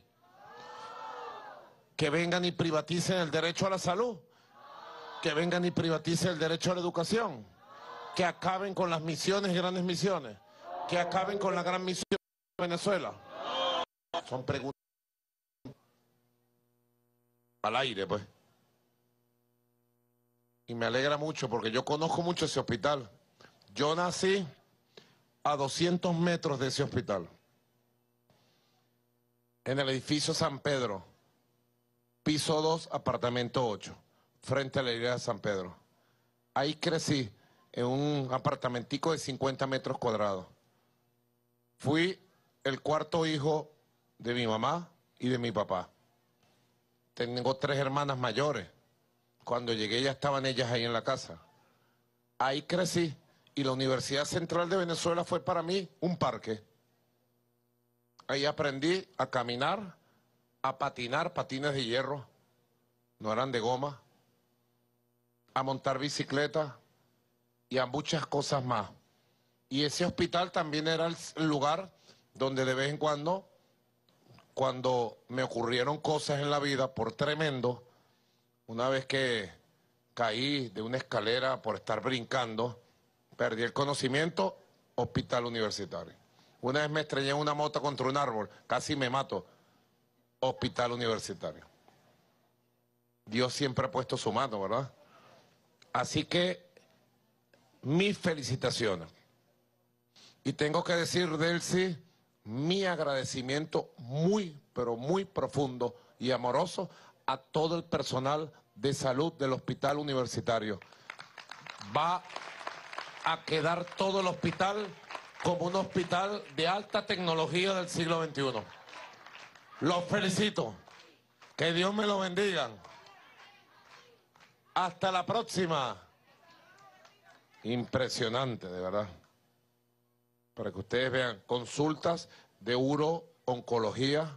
Que vengan y privaticen el derecho a la salud, que vengan y privaticen el derecho a la educación, que acaben con las misiones y grandes misiones, que acaben con la gran misión de Venezuela. Son preguntas al aire, pues. Y me alegra mucho porque yo conozco mucho ese hospital. Yo nací a doscientos metros de ese hospital, en el edificio San Pedro, piso dos, apartamento ocho, frente a la iglesia de San Pedro. Ahí crecí, en un apartamentico de cincuenta metros cuadrados. Fui el cuarto hijo de mi mamá y de mi papá. Tengo tres hermanas mayores. Cuando llegué ya estaban ellas ahí en la casa. Ahí crecí y la Universidad Central de Venezuela fue para mí un parque. Ahí aprendí a caminar, a patinar, patines de hierro. no eran de goma, a montar bicicleta y a muchas cosas más. Y ese hospital también era el lugar donde de vez en cuando, cuando me ocurrieron cosas en la vida por tremendo, una vez que caí de una escalera por estar brincando, perdí el conocimiento, hospital universitario. Una vez me estrellé en una moto contra un árbol, casi me mato, hospital universitario. Dios siempre ha puesto su mano, ¿verdad? Así que, mis felicitaciones. Y tengo que decir, Delcy, mi agradecimiento muy, pero muy profundo y amoroso a todo el personal de salud del hospital universitario. Va a quedar todo el hospital como un hospital de alta tecnología del siglo veintiuno. Los felicito. Que Dios me lo bendiga. Hasta la próxima. Impresionante, de verdad. Para que ustedes vean, consultas de uro-oncología,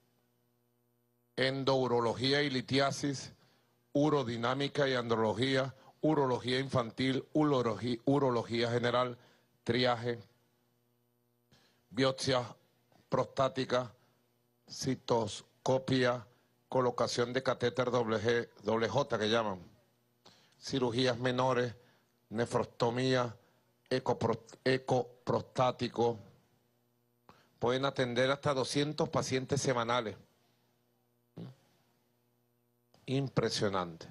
endourología y litiasis, urodinámica y andrología, urología infantil, urología, urología general, triaje, biopsia prostática, citoscopia, colocación de catéter doble G, doble J que llaman, cirugías menores, nefrostomía, ecoprostático. Pueden atender hasta doscientos pacientes semanales. Impresionante.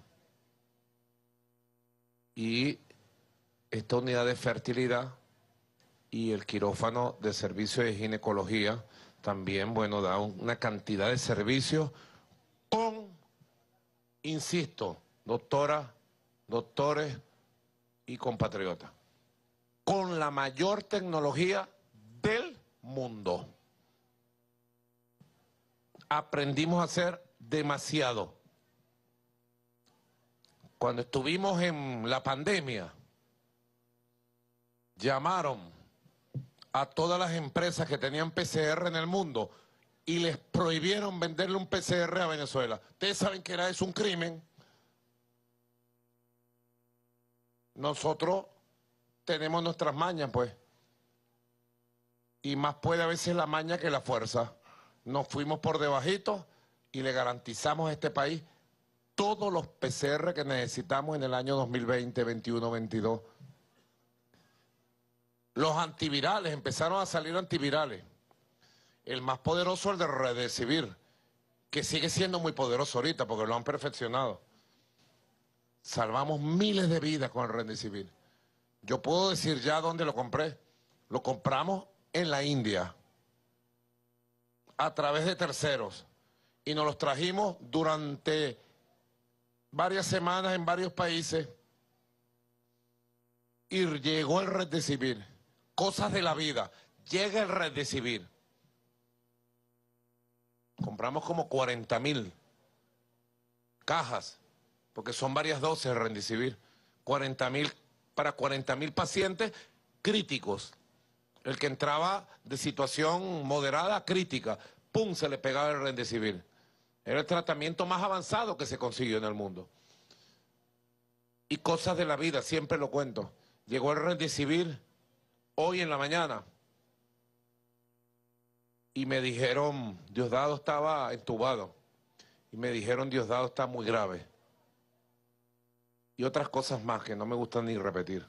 Y esta unidad de fertilidad y el quirófano de servicio de ginecología también, bueno, da una cantidad de servicios con, insisto, doctoras, doctores y compatriotas, con la mayor tecnología del mundo. Aprendimos a hacer demasiado. Cuando estuvimos en la pandemia, llamaron a todas las empresas que tenían P C R en el mundo y les prohibieron venderle un P C R a Venezuela. Ustedes saben que era eso un crimen. Nosotros tenemos nuestras mañas, pues. Y más puede a veces la maña que la fuerza. Nos fuimos por debajito y le garantizamos a este país todos los P C R que necesitamos en el año dos mil veinte, veintiuno, veintidós. Los antivirales, empezaron a salir antivirales. El más poderoso, el de Remdesivir, que sigue siendo muy poderoso ahorita porque lo han perfeccionado. Salvamos miles de vidas con el Remdesivir. Yo puedo decir ya dónde lo compré. Lo compramos en la India, a través de terceros. Y nos los trajimos durante varias semanas en varios países. Y llegó el Remdesivir. Cosas de la vida. Llega el Remdesivir. Compramos como cuarenta mil cajas, porque son varias dosis de Remdesivir. cuarenta mil para cuarenta mil pacientes críticos. El que entraba de situación moderada a crítica, ¡pum!, se le pegaba el Remdesivir. Era el tratamiento más avanzado que se consiguió en el mundo. Y cosas de la vida, siempre lo cuento. Llegó el Remdesivir hoy en la mañana y me dijeron, Diosdado estaba entubado, y me dijeron, Diosdado está muy grave. Y otras cosas más que no me gustan ni repetir.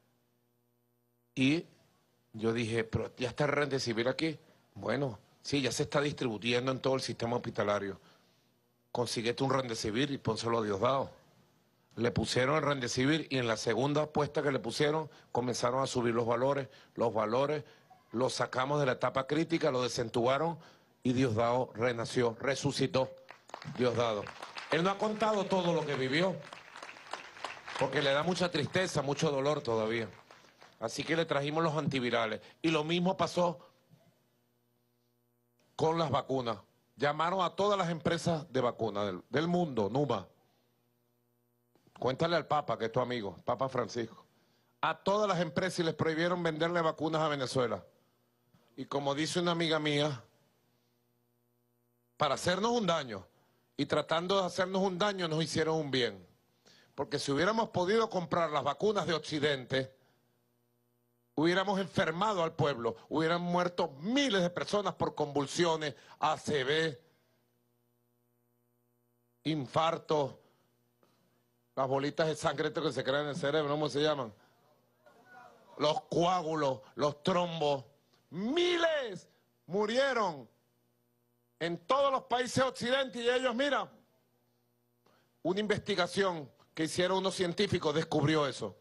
Y yo dije, pero ya está el Remdesivir aquí. Bueno, sí, ya se está distribuyendo en todo el sistema hospitalario. Consíguete un Remdesivir y pónselo a Diosdado. Le pusieron el Remdesivir y en la segunda apuesta que le pusieron comenzaron a subir los valores. Los valores los sacamos de la etapa crítica, lo desentubaron y Diosdado renació, resucitó. Diosdado. Él no ha contado todo lo que vivió, porque le da mucha tristeza, mucho dolor todavía. Así que le trajimos los antivirales. Y lo mismo pasó con las vacunas. Llamaron a todas las empresas de vacunas del, del mundo, Numa. Cuéntale al Papa, que es tu amigo, Papa Francisco. A todas las empresas y les prohibieron venderle vacunas a Venezuela. Y como dice una amiga mía, para hacernos un daño, y tratando de hacernos un daño nos hicieron un bien. Porque si hubiéramos podido comprar las vacunas de Occidente, hubiéramos enfermado al pueblo, hubieran muerto miles de personas por convulsiones, A C V, infartos, las bolitas de sangre que se crean en el cerebro, ¿cómo se llaman? Los coágulos, los trombos, miles murieron en todos los países de Occidente y ellos, mira, una investigación que hicieron unos científicos descubrió eso.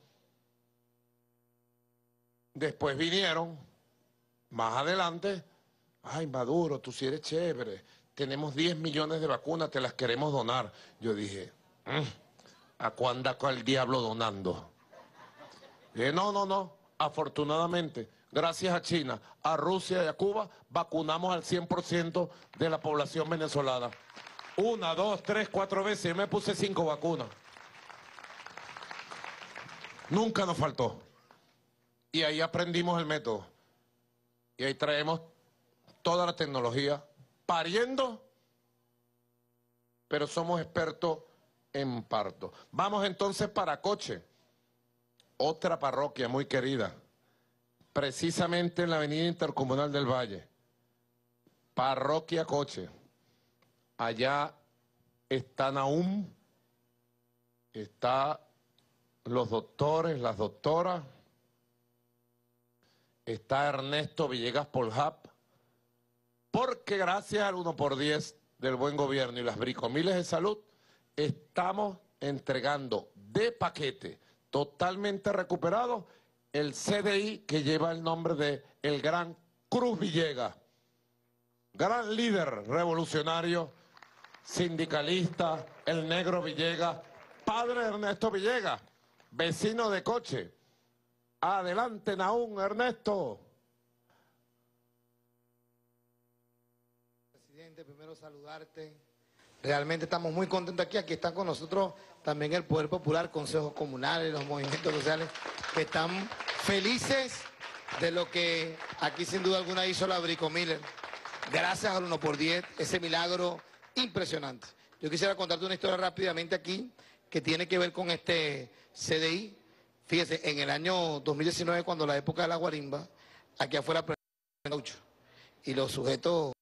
Después vinieron, más adelante, ay Maduro, tú sí eres chévere, tenemos diez millones de vacunas, te las queremos donar. Yo dije, mmm, ¿a cuándo anda el diablo donando? Eh, no, no, no, afortunadamente, gracias a China, a Rusia y a Cuba, vacunamos al cien por ciento de la población venezolana. Una, dos, tres, cuatro veces, yo me puse cinco vacunas. Nunca nos faltó. Y ahí aprendimos el método. Y ahí traemos toda la tecnología, pariendo, pero somos expertos en parto. Vamos entonces para Coche, otra parroquia muy querida, precisamente en la avenida Intercomunal del Valle. Parroquia Coche. Allá está Nahum, está los doctores, las doctoras, está Ernesto Villegas Poljap, porque gracias al uno por diez del buen gobierno y las bricomiles de salud, estamos entregando de paquete, totalmente recuperado, el C D I que lleva el nombre de el gran Cruz Villegas, gran líder revolucionario, sindicalista, el negro Villegas, padre de Ernesto Villegas, vecino de Coche. Adelante, Nahum, Ernesto. Presidente, primero saludarte. Realmente estamos muy contentos aquí. Aquí están con nosotros también el Poder Popular, consejos comunales, los movimientos sociales, que están felices de lo que aquí sin duda alguna hizo la Bricomiller. Gracias al uno por diez, ese milagro impresionante. Yo quisiera contarte una historia rápidamente aquí que tiene que ver con este C D I. Fíjese, en el año dos mil diecinueve, cuando la época de la guarimba, aquí afuera caucho, y los sujetos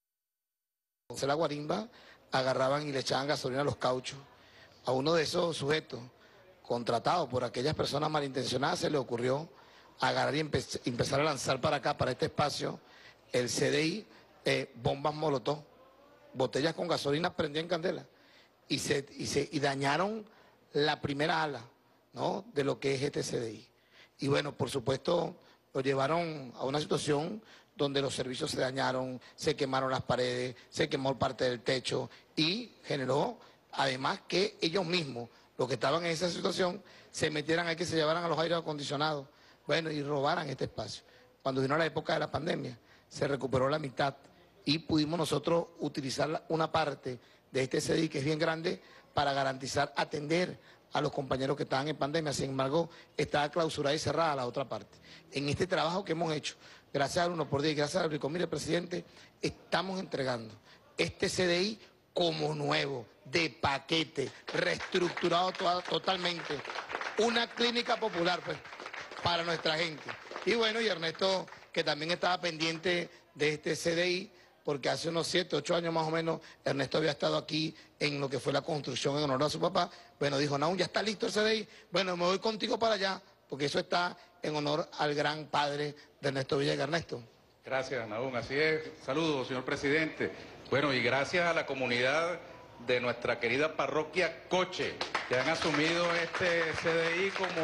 de la guarimba agarraban y le echaban gasolina a los cauchos. A uno de esos sujetos, contratado por aquellas personas malintencionadas, se le ocurrió agarrar y empe empezar a lanzar para acá, para este espacio, el C D I, eh, bombas molotov, botellas con gasolina prendían en candela, y, se, y, se, y dañaron la primera ala, ¿no?, de lo que es este C D I. Y bueno, por supuesto, lo llevaron a una situación donde los servicios se dañaron, se quemaron las paredes, se quemó parte del techo y generó, además, que ellos mismos, los que estaban en esa situación, se metieran ahí, que se llevaran a los aires acondicionados, bueno, y robaran este espacio. Cuando vino la época de la pandemia, se recuperó la mitad y pudimos nosotros utilizar una parte de este C D I, que es bien grande, para garantizar atender a los compañeros que estaban en pandemia. Sin embargo, estaba clausurada y cerrada la otra parte. En este trabajo que hemos hecho, gracias al uno por diez, gracias al Bricomiller, presidente, estamos entregando este C D I como nuevo, de paquete, reestructurado toda, totalmente. Una clínica popular, pues, para nuestra gente. Y bueno, y Ernesto, que también estaba pendiente de este C D I, porque hace unos siete, ocho años más o menos, Ernesto había estado aquí en lo que fue la construcción en honor a su papá. Bueno, dijo, Nahum, ya está listo el C D I. Bueno, me voy contigo para allá, porque eso está en honor al gran padre de Ernesto Villegas. Ernesto. Gracias, Nahum. Así es. Saludos, señor presidente. Bueno, y gracias a la comunidad de nuestra querida parroquia Coche, que han asumido este C D I como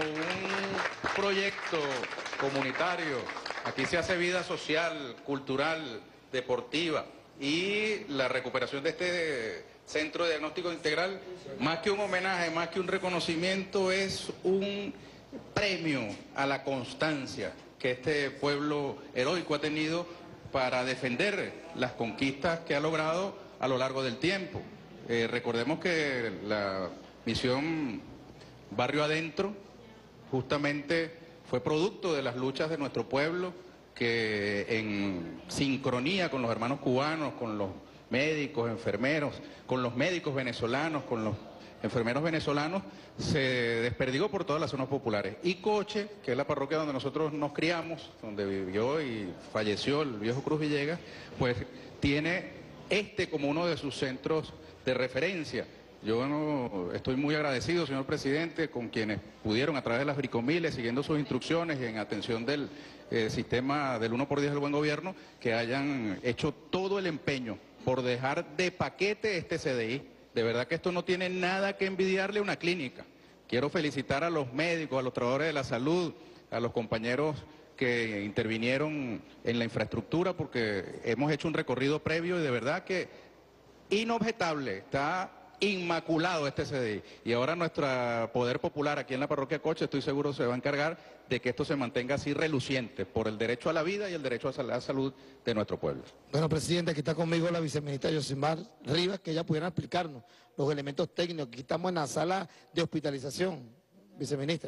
un proyecto comunitario. Aquí se hace vida social, cultural, deportiva, y la recuperación de este centro de diagnóstico integral, más que un homenaje, más que un reconocimiento, es un premio a la constancia que este pueblo heroico ha tenido para defender las conquistas que ha logrado a lo largo del tiempo. Eh, recordemos que la misión Barrio Adentro justamente fue producto de las luchas de nuestro pueblo, que en sincronía con los hermanos cubanos, con los médicos, enfermeros, con los médicos venezolanos, con los enfermeros venezolanos, se desperdigó por todas las zonas populares. Y Coche, que es la parroquia donde nosotros nos criamos, donde vivió y falleció el viejo Cruz Villegas, pues tiene este como uno de sus centros de referencia. Yo no, estoy muy agradecido, señor presidente, con quienes pudieron a través de las bricomiles, siguiendo sus instrucciones y en atención del eh, sistema del uno por diez del buen gobierno, que hayan hecho todo el empeño por dejar de paquete este C D I. De verdad que esto no tiene nada que envidiarle a una clínica. Quiero felicitar a los médicos, a los trabajadores de la salud, a los compañeros que intervinieron en la infraestructura, porque hemos hecho un recorrido previo y de verdad que inobjetable, está inmaculado este C D I. Y ahora nuestro poder popular aquí en la parroquia Coche, estoy seguro, se va a encargar de que esto se mantenga así reluciente por el derecho a la vida y el derecho a la salud de nuestro pueblo. Bueno, presidente, aquí está conmigo la viceministra Yosimar Rivas, que ella pudiera explicarnos los elementos técnicos. Aquí estamos en la sala de hospitalización, viceministra.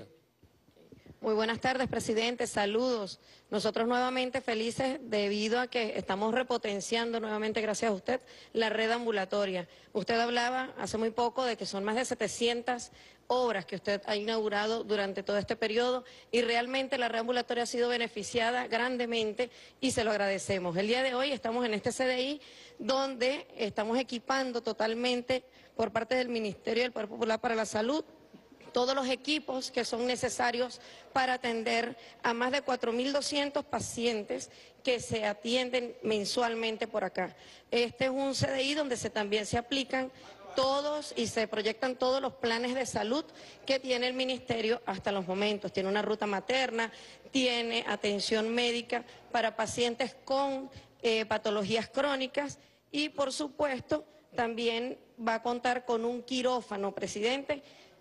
Muy buenas tardes, presidente. Saludos. Nosotros nuevamente felices debido a que estamos repotenciando nuevamente, gracias a usted, la red ambulatoria. Usted hablaba hace muy poco de que son más de setecientas obras que usted ha inaugurado durante todo este periodo y realmente la red ambulatoria ha sido beneficiada grandemente y se lo agradecemos. El día de hoy estamos en este C D I donde estamos equipando totalmente por parte del Ministerio del Poder Popular para la Salud todos los equipos que son necesarios para atender a más de cuatro mil doscientos pacientes que se atienden mensualmente por acá. Este es un C D I donde se, también se aplican todos y se proyectan todos los planes de salud que tiene el Ministerio hasta los momentos. Tiene una ruta materna, tiene atención médica para pacientes con eh, patologías crónicas y, por supuesto, también va a contar con un quirófano, presidente,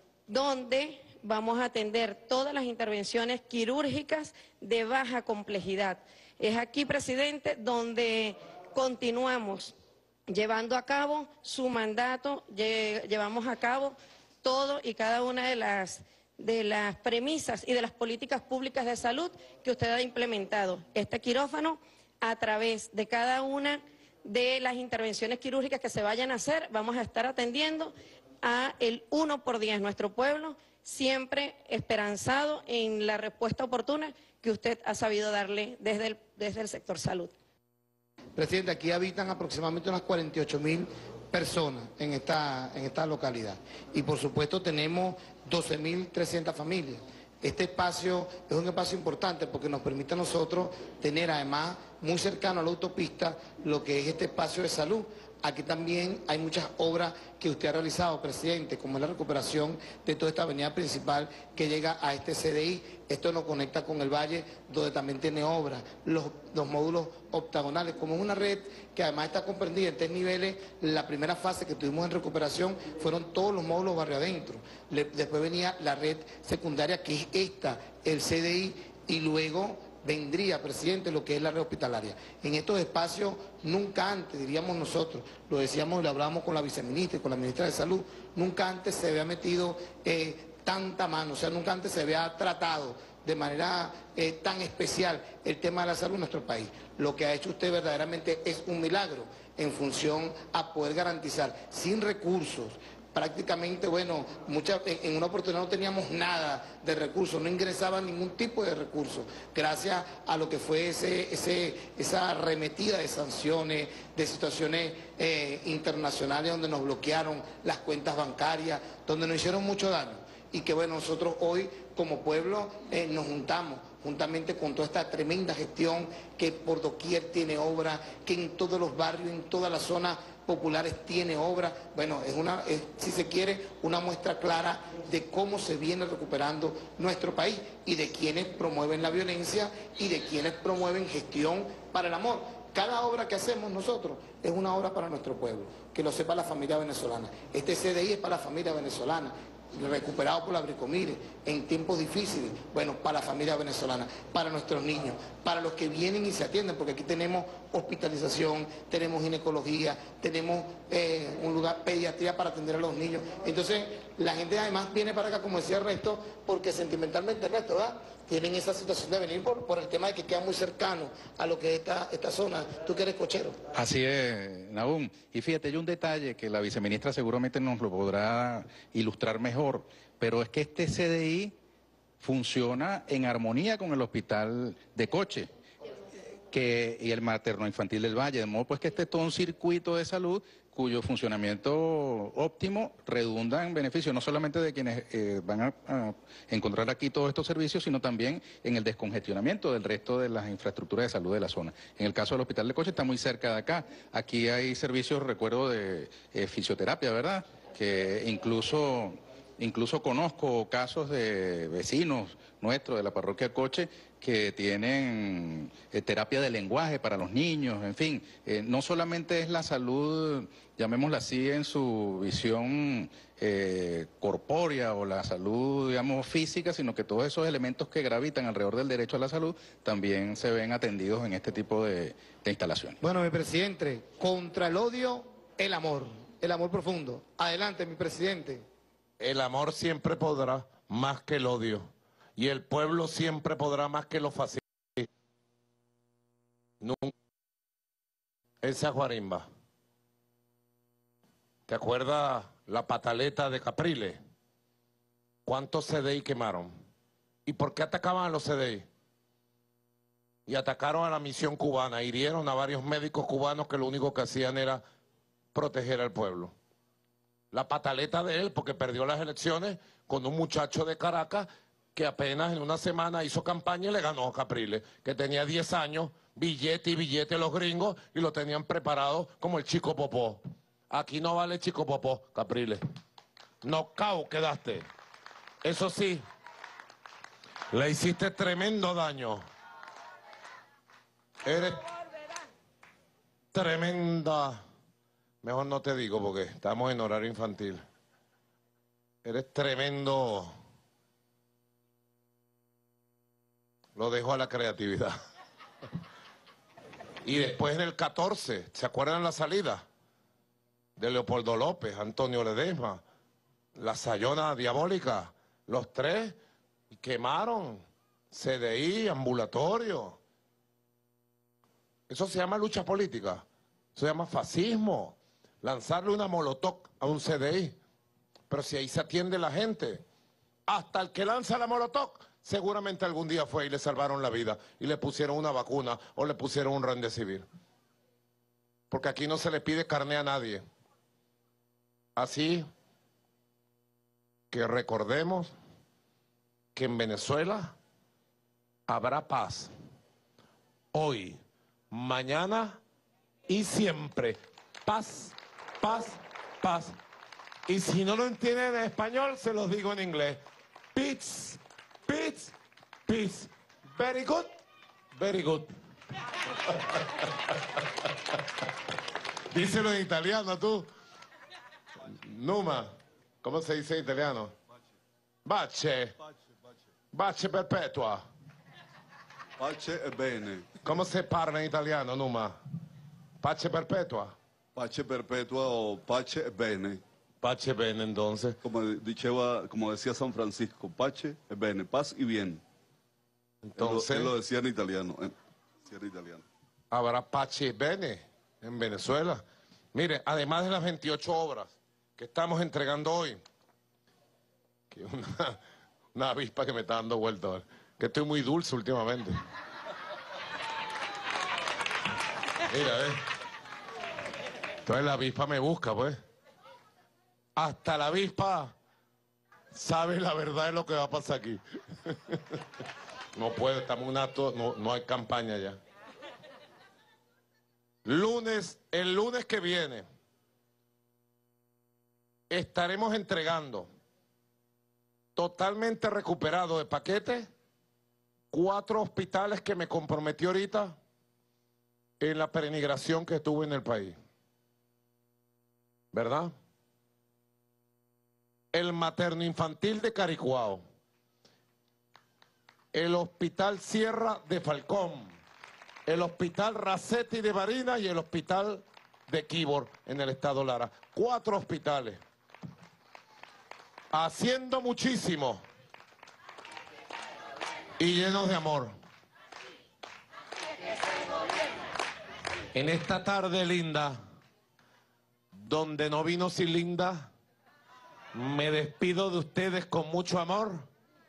donde vamos a atender todas las intervenciones quirúrgicas de baja complejidad. Es aquí, presidente, donde continuamos llevando a cabo su mandato, lle llevamos a cabo todo y cada una de las, de las premisas y de las políticas públicas de salud que usted ha implementado. Este quirófano, a través de cada una de las intervenciones quirúrgicas que se vayan a hacer, vamos a estar atendiendo a el uno por diez, nuestro pueblo siempre esperanzado en la respuesta oportuna que usted ha sabido darle desde el, desde el sector salud. Presidente, aquí habitan aproximadamente unas cuarenta y ocho mil personas en esta, en esta localidad y por supuesto tenemos doce mil trescientas familias. Este espacio es un espacio importante porque nos permite a nosotros tener además muy cercano a la autopista lo que es este espacio de salud. Aquí también hay muchas obras que usted ha realizado, presidente, como es la recuperación de toda esta avenida principal que llega a este C D I. Esto nos conecta con el Valle, donde también tiene obras, los, los módulos octagonales, como es una red que además está comprendida en tres niveles. La primera fase que tuvimos en recuperación fueron todos los módulos barrio adentro. Le, después venía la red secundaria, que es esta, el C D I, y luego vendría, presidente, lo que es la red hospitalaria. En estos espacios, nunca antes, diríamos nosotros, lo decíamos y lo hablábamos con la viceministra y con la ministra de Salud, nunca antes se había metido eh, tanta mano, o sea, nunca antes se había tratado de manera eh, tan especial el tema de la salud en nuestro país. Lo que ha hecho usted verdaderamente es un milagro en función a poder garantizar sin recursos. Prácticamente, bueno, mucha, en una oportunidad no teníamos nada de recursos, no ingresaba ningún tipo de recursos, gracias a lo que fue ese, ese, esa arremetida de sanciones, de situaciones eh, internacionales donde nos bloquearon las cuentas bancarias, donde nos hicieron mucho daño. Y que bueno, nosotros hoy como pueblo eh, nos juntamos juntamente con toda esta tremenda gestión que por doquier tiene obra, que en todos los barrios, en todas las zonas populares tiene obra. Bueno, es una, es, si se quiere, una muestra clara de cómo se viene recuperando nuestro país y de quienes promueven la violencia y de quienes promueven gestión para el amor. Cada obra que hacemos nosotros es una obra para nuestro pueblo, que lo sepa la familia venezolana. Este C D I es para la familia venezolana, recuperado por la Bricomire en tiempos difíciles, bueno, para la familia venezolana, para nuestros niños, para los que vienen y se atienden, porque aquí tenemos hospitalización, tenemos ginecología, tenemos eh, un lugar, pediatría para atender a los niños. Entonces, La gente además viene para acá, como decía Ernesto, porque sentimentalmente, Ernesto, ¿verdad? Tienen esa situación de venir por, por el tema de que queda muy cercano a lo que es esta, esta zona. Tú que eres cochero. Así es, Nahum. Y fíjate, hay un detalle que la viceministra seguramente nos lo podrá ilustrar mejor, pero es que este C D I funciona en armonía con el hospital de Coche que, y el materno infantil del Valle, de modo pues que este es todo un circuito de salud cuyo funcionamiento óptimo redunda en beneficio no solamente de quienes eh, van a, a encontrar aquí todos estos servicios, sino también en el descongestionamiento del resto de las infraestructuras de salud de la zona. En el caso del hospital de Coche está muy cerca de acá. Aquí hay servicios, recuerdo, de eh, fisioterapia, ¿verdad? Que incluso, incluso conozco casos de vecinos nuestros de la parroquia Coche que tienen eh, terapia de lenguaje para los niños, en fin, eh, no solamente es la salud, llamémosla así, en su visión eh, corpórea o la salud, digamos, física, sino que todos esos elementos que gravitan alrededor del derecho a la salud también se ven atendidos en este tipo de, de instalaciones. Bueno, mi presidente, contra el odio, el amor, el amor profundo. Adelante, mi presidente. El amor siempre podrá más que el odio. Y el pueblo siempre podrá más que los fascistas. Nunca. Esa guarimba. ¿Te acuerdas la pataleta de Capriles? ¿Cuántos C D I quemaron? ¿Y por qué atacaban a los C D I? Y atacaron a la misión cubana, hirieron a varios médicos cubanos que lo único que hacían era proteger al pueblo. La pataleta de él, porque perdió las elecciones con un muchacho de Caracas que apenas en una semana hizo campaña y le ganó a Capriles, que tenía diez años, billete y billete los gringos, y lo tenían preparado como el Chico Popó. Aquí no vale Chico Popó, Capriles. Nocao quedaste. Eso sí, le hiciste tremendo daño. Eres tremenda. Mejor no te digo porque estamos en horario infantil. Eres tremendo. Lo dejo a la creatividad. Y después en el catorce, ¿se acuerdan la salida? De Leopoldo López, Antonio Ledesma, la Sayona Diabólica, los tres quemaron C D I, ambulatorio. Eso se llama lucha política, eso se llama fascismo, lanzarle una molotov a un C D I. Pero si ahí se atiende la gente, hasta el que lanza la molotov, seguramente algún día fue y le salvaron la vida y le pusieron una vacuna o le pusieron un remdesivir. Porque aquí no se le pide carné a nadie. Así que recordemos que en Venezuela habrá paz. Hoy, mañana y siempre. Paz, paz, paz. Y si no lo entienden en español, se los digo en inglés. Peace. Peace, peace. Very good, very good. Díselo en italiano tú. Numa, ¿cómo se dice en italiano? Bache. Bache perpetua. Pace e bene. ¿Cómo se parla en italiano, Numa? Pace perpetua. Pace perpetua o pace e bene. Pace bene, entonces. Como, diceva, como decía San Francisco, pace e bene, paz y bien. Entonces, él, lo, él lo decía en italiano. Eh, decía en italiano. Habrá pace bene en Venezuela. Mire, además de las veintiocho obras que estamos entregando hoy, que una, una avispa que me está dando vueltas, que estoy muy dulce últimamente. Mira, ¿eh? Entonces la avispa me busca, pues. Hasta la avispa sabe la verdad de lo que va a pasar aquí. No puede, estamos en un acto, no, no hay campaña ya. Lunes, el lunes que viene, estaremos entregando totalmente recuperado de paquete cuatro hospitales que me comprometí ahorita en la peregrinación que tuve en el país. ¿Verdad? El materno infantil de Caricuao, el hospital Sierra de Falcón, el hospital Racetti de Barinas y el hospital de Quibor en el estado Lara. Cuatro hospitales. haciendo muchísimo y llenos de amor. En esta tarde linda, donde no vino sin linda, me despido de ustedes con mucho amor,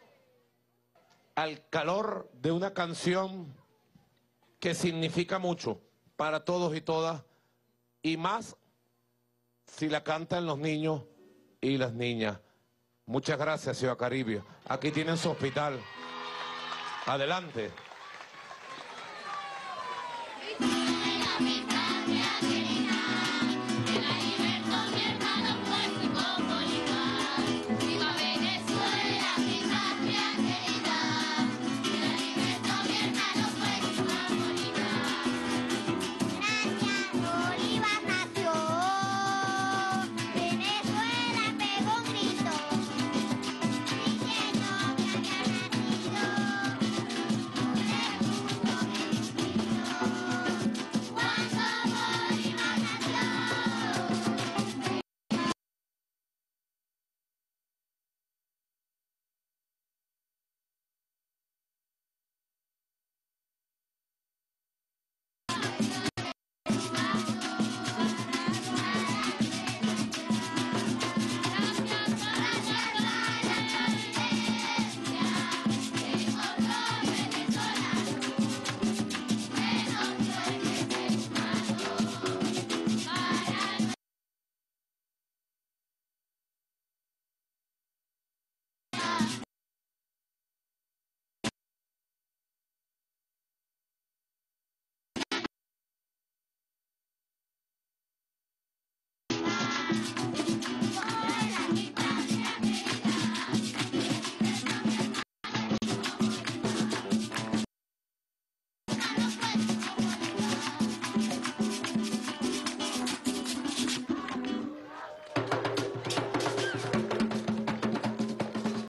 al calor de una canción que significa mucho para todos y todas, y más si la cantan los niños y las niñas. Muchas gracias, Ciudad Caribe. Aquí tienen su hospital. Adelante.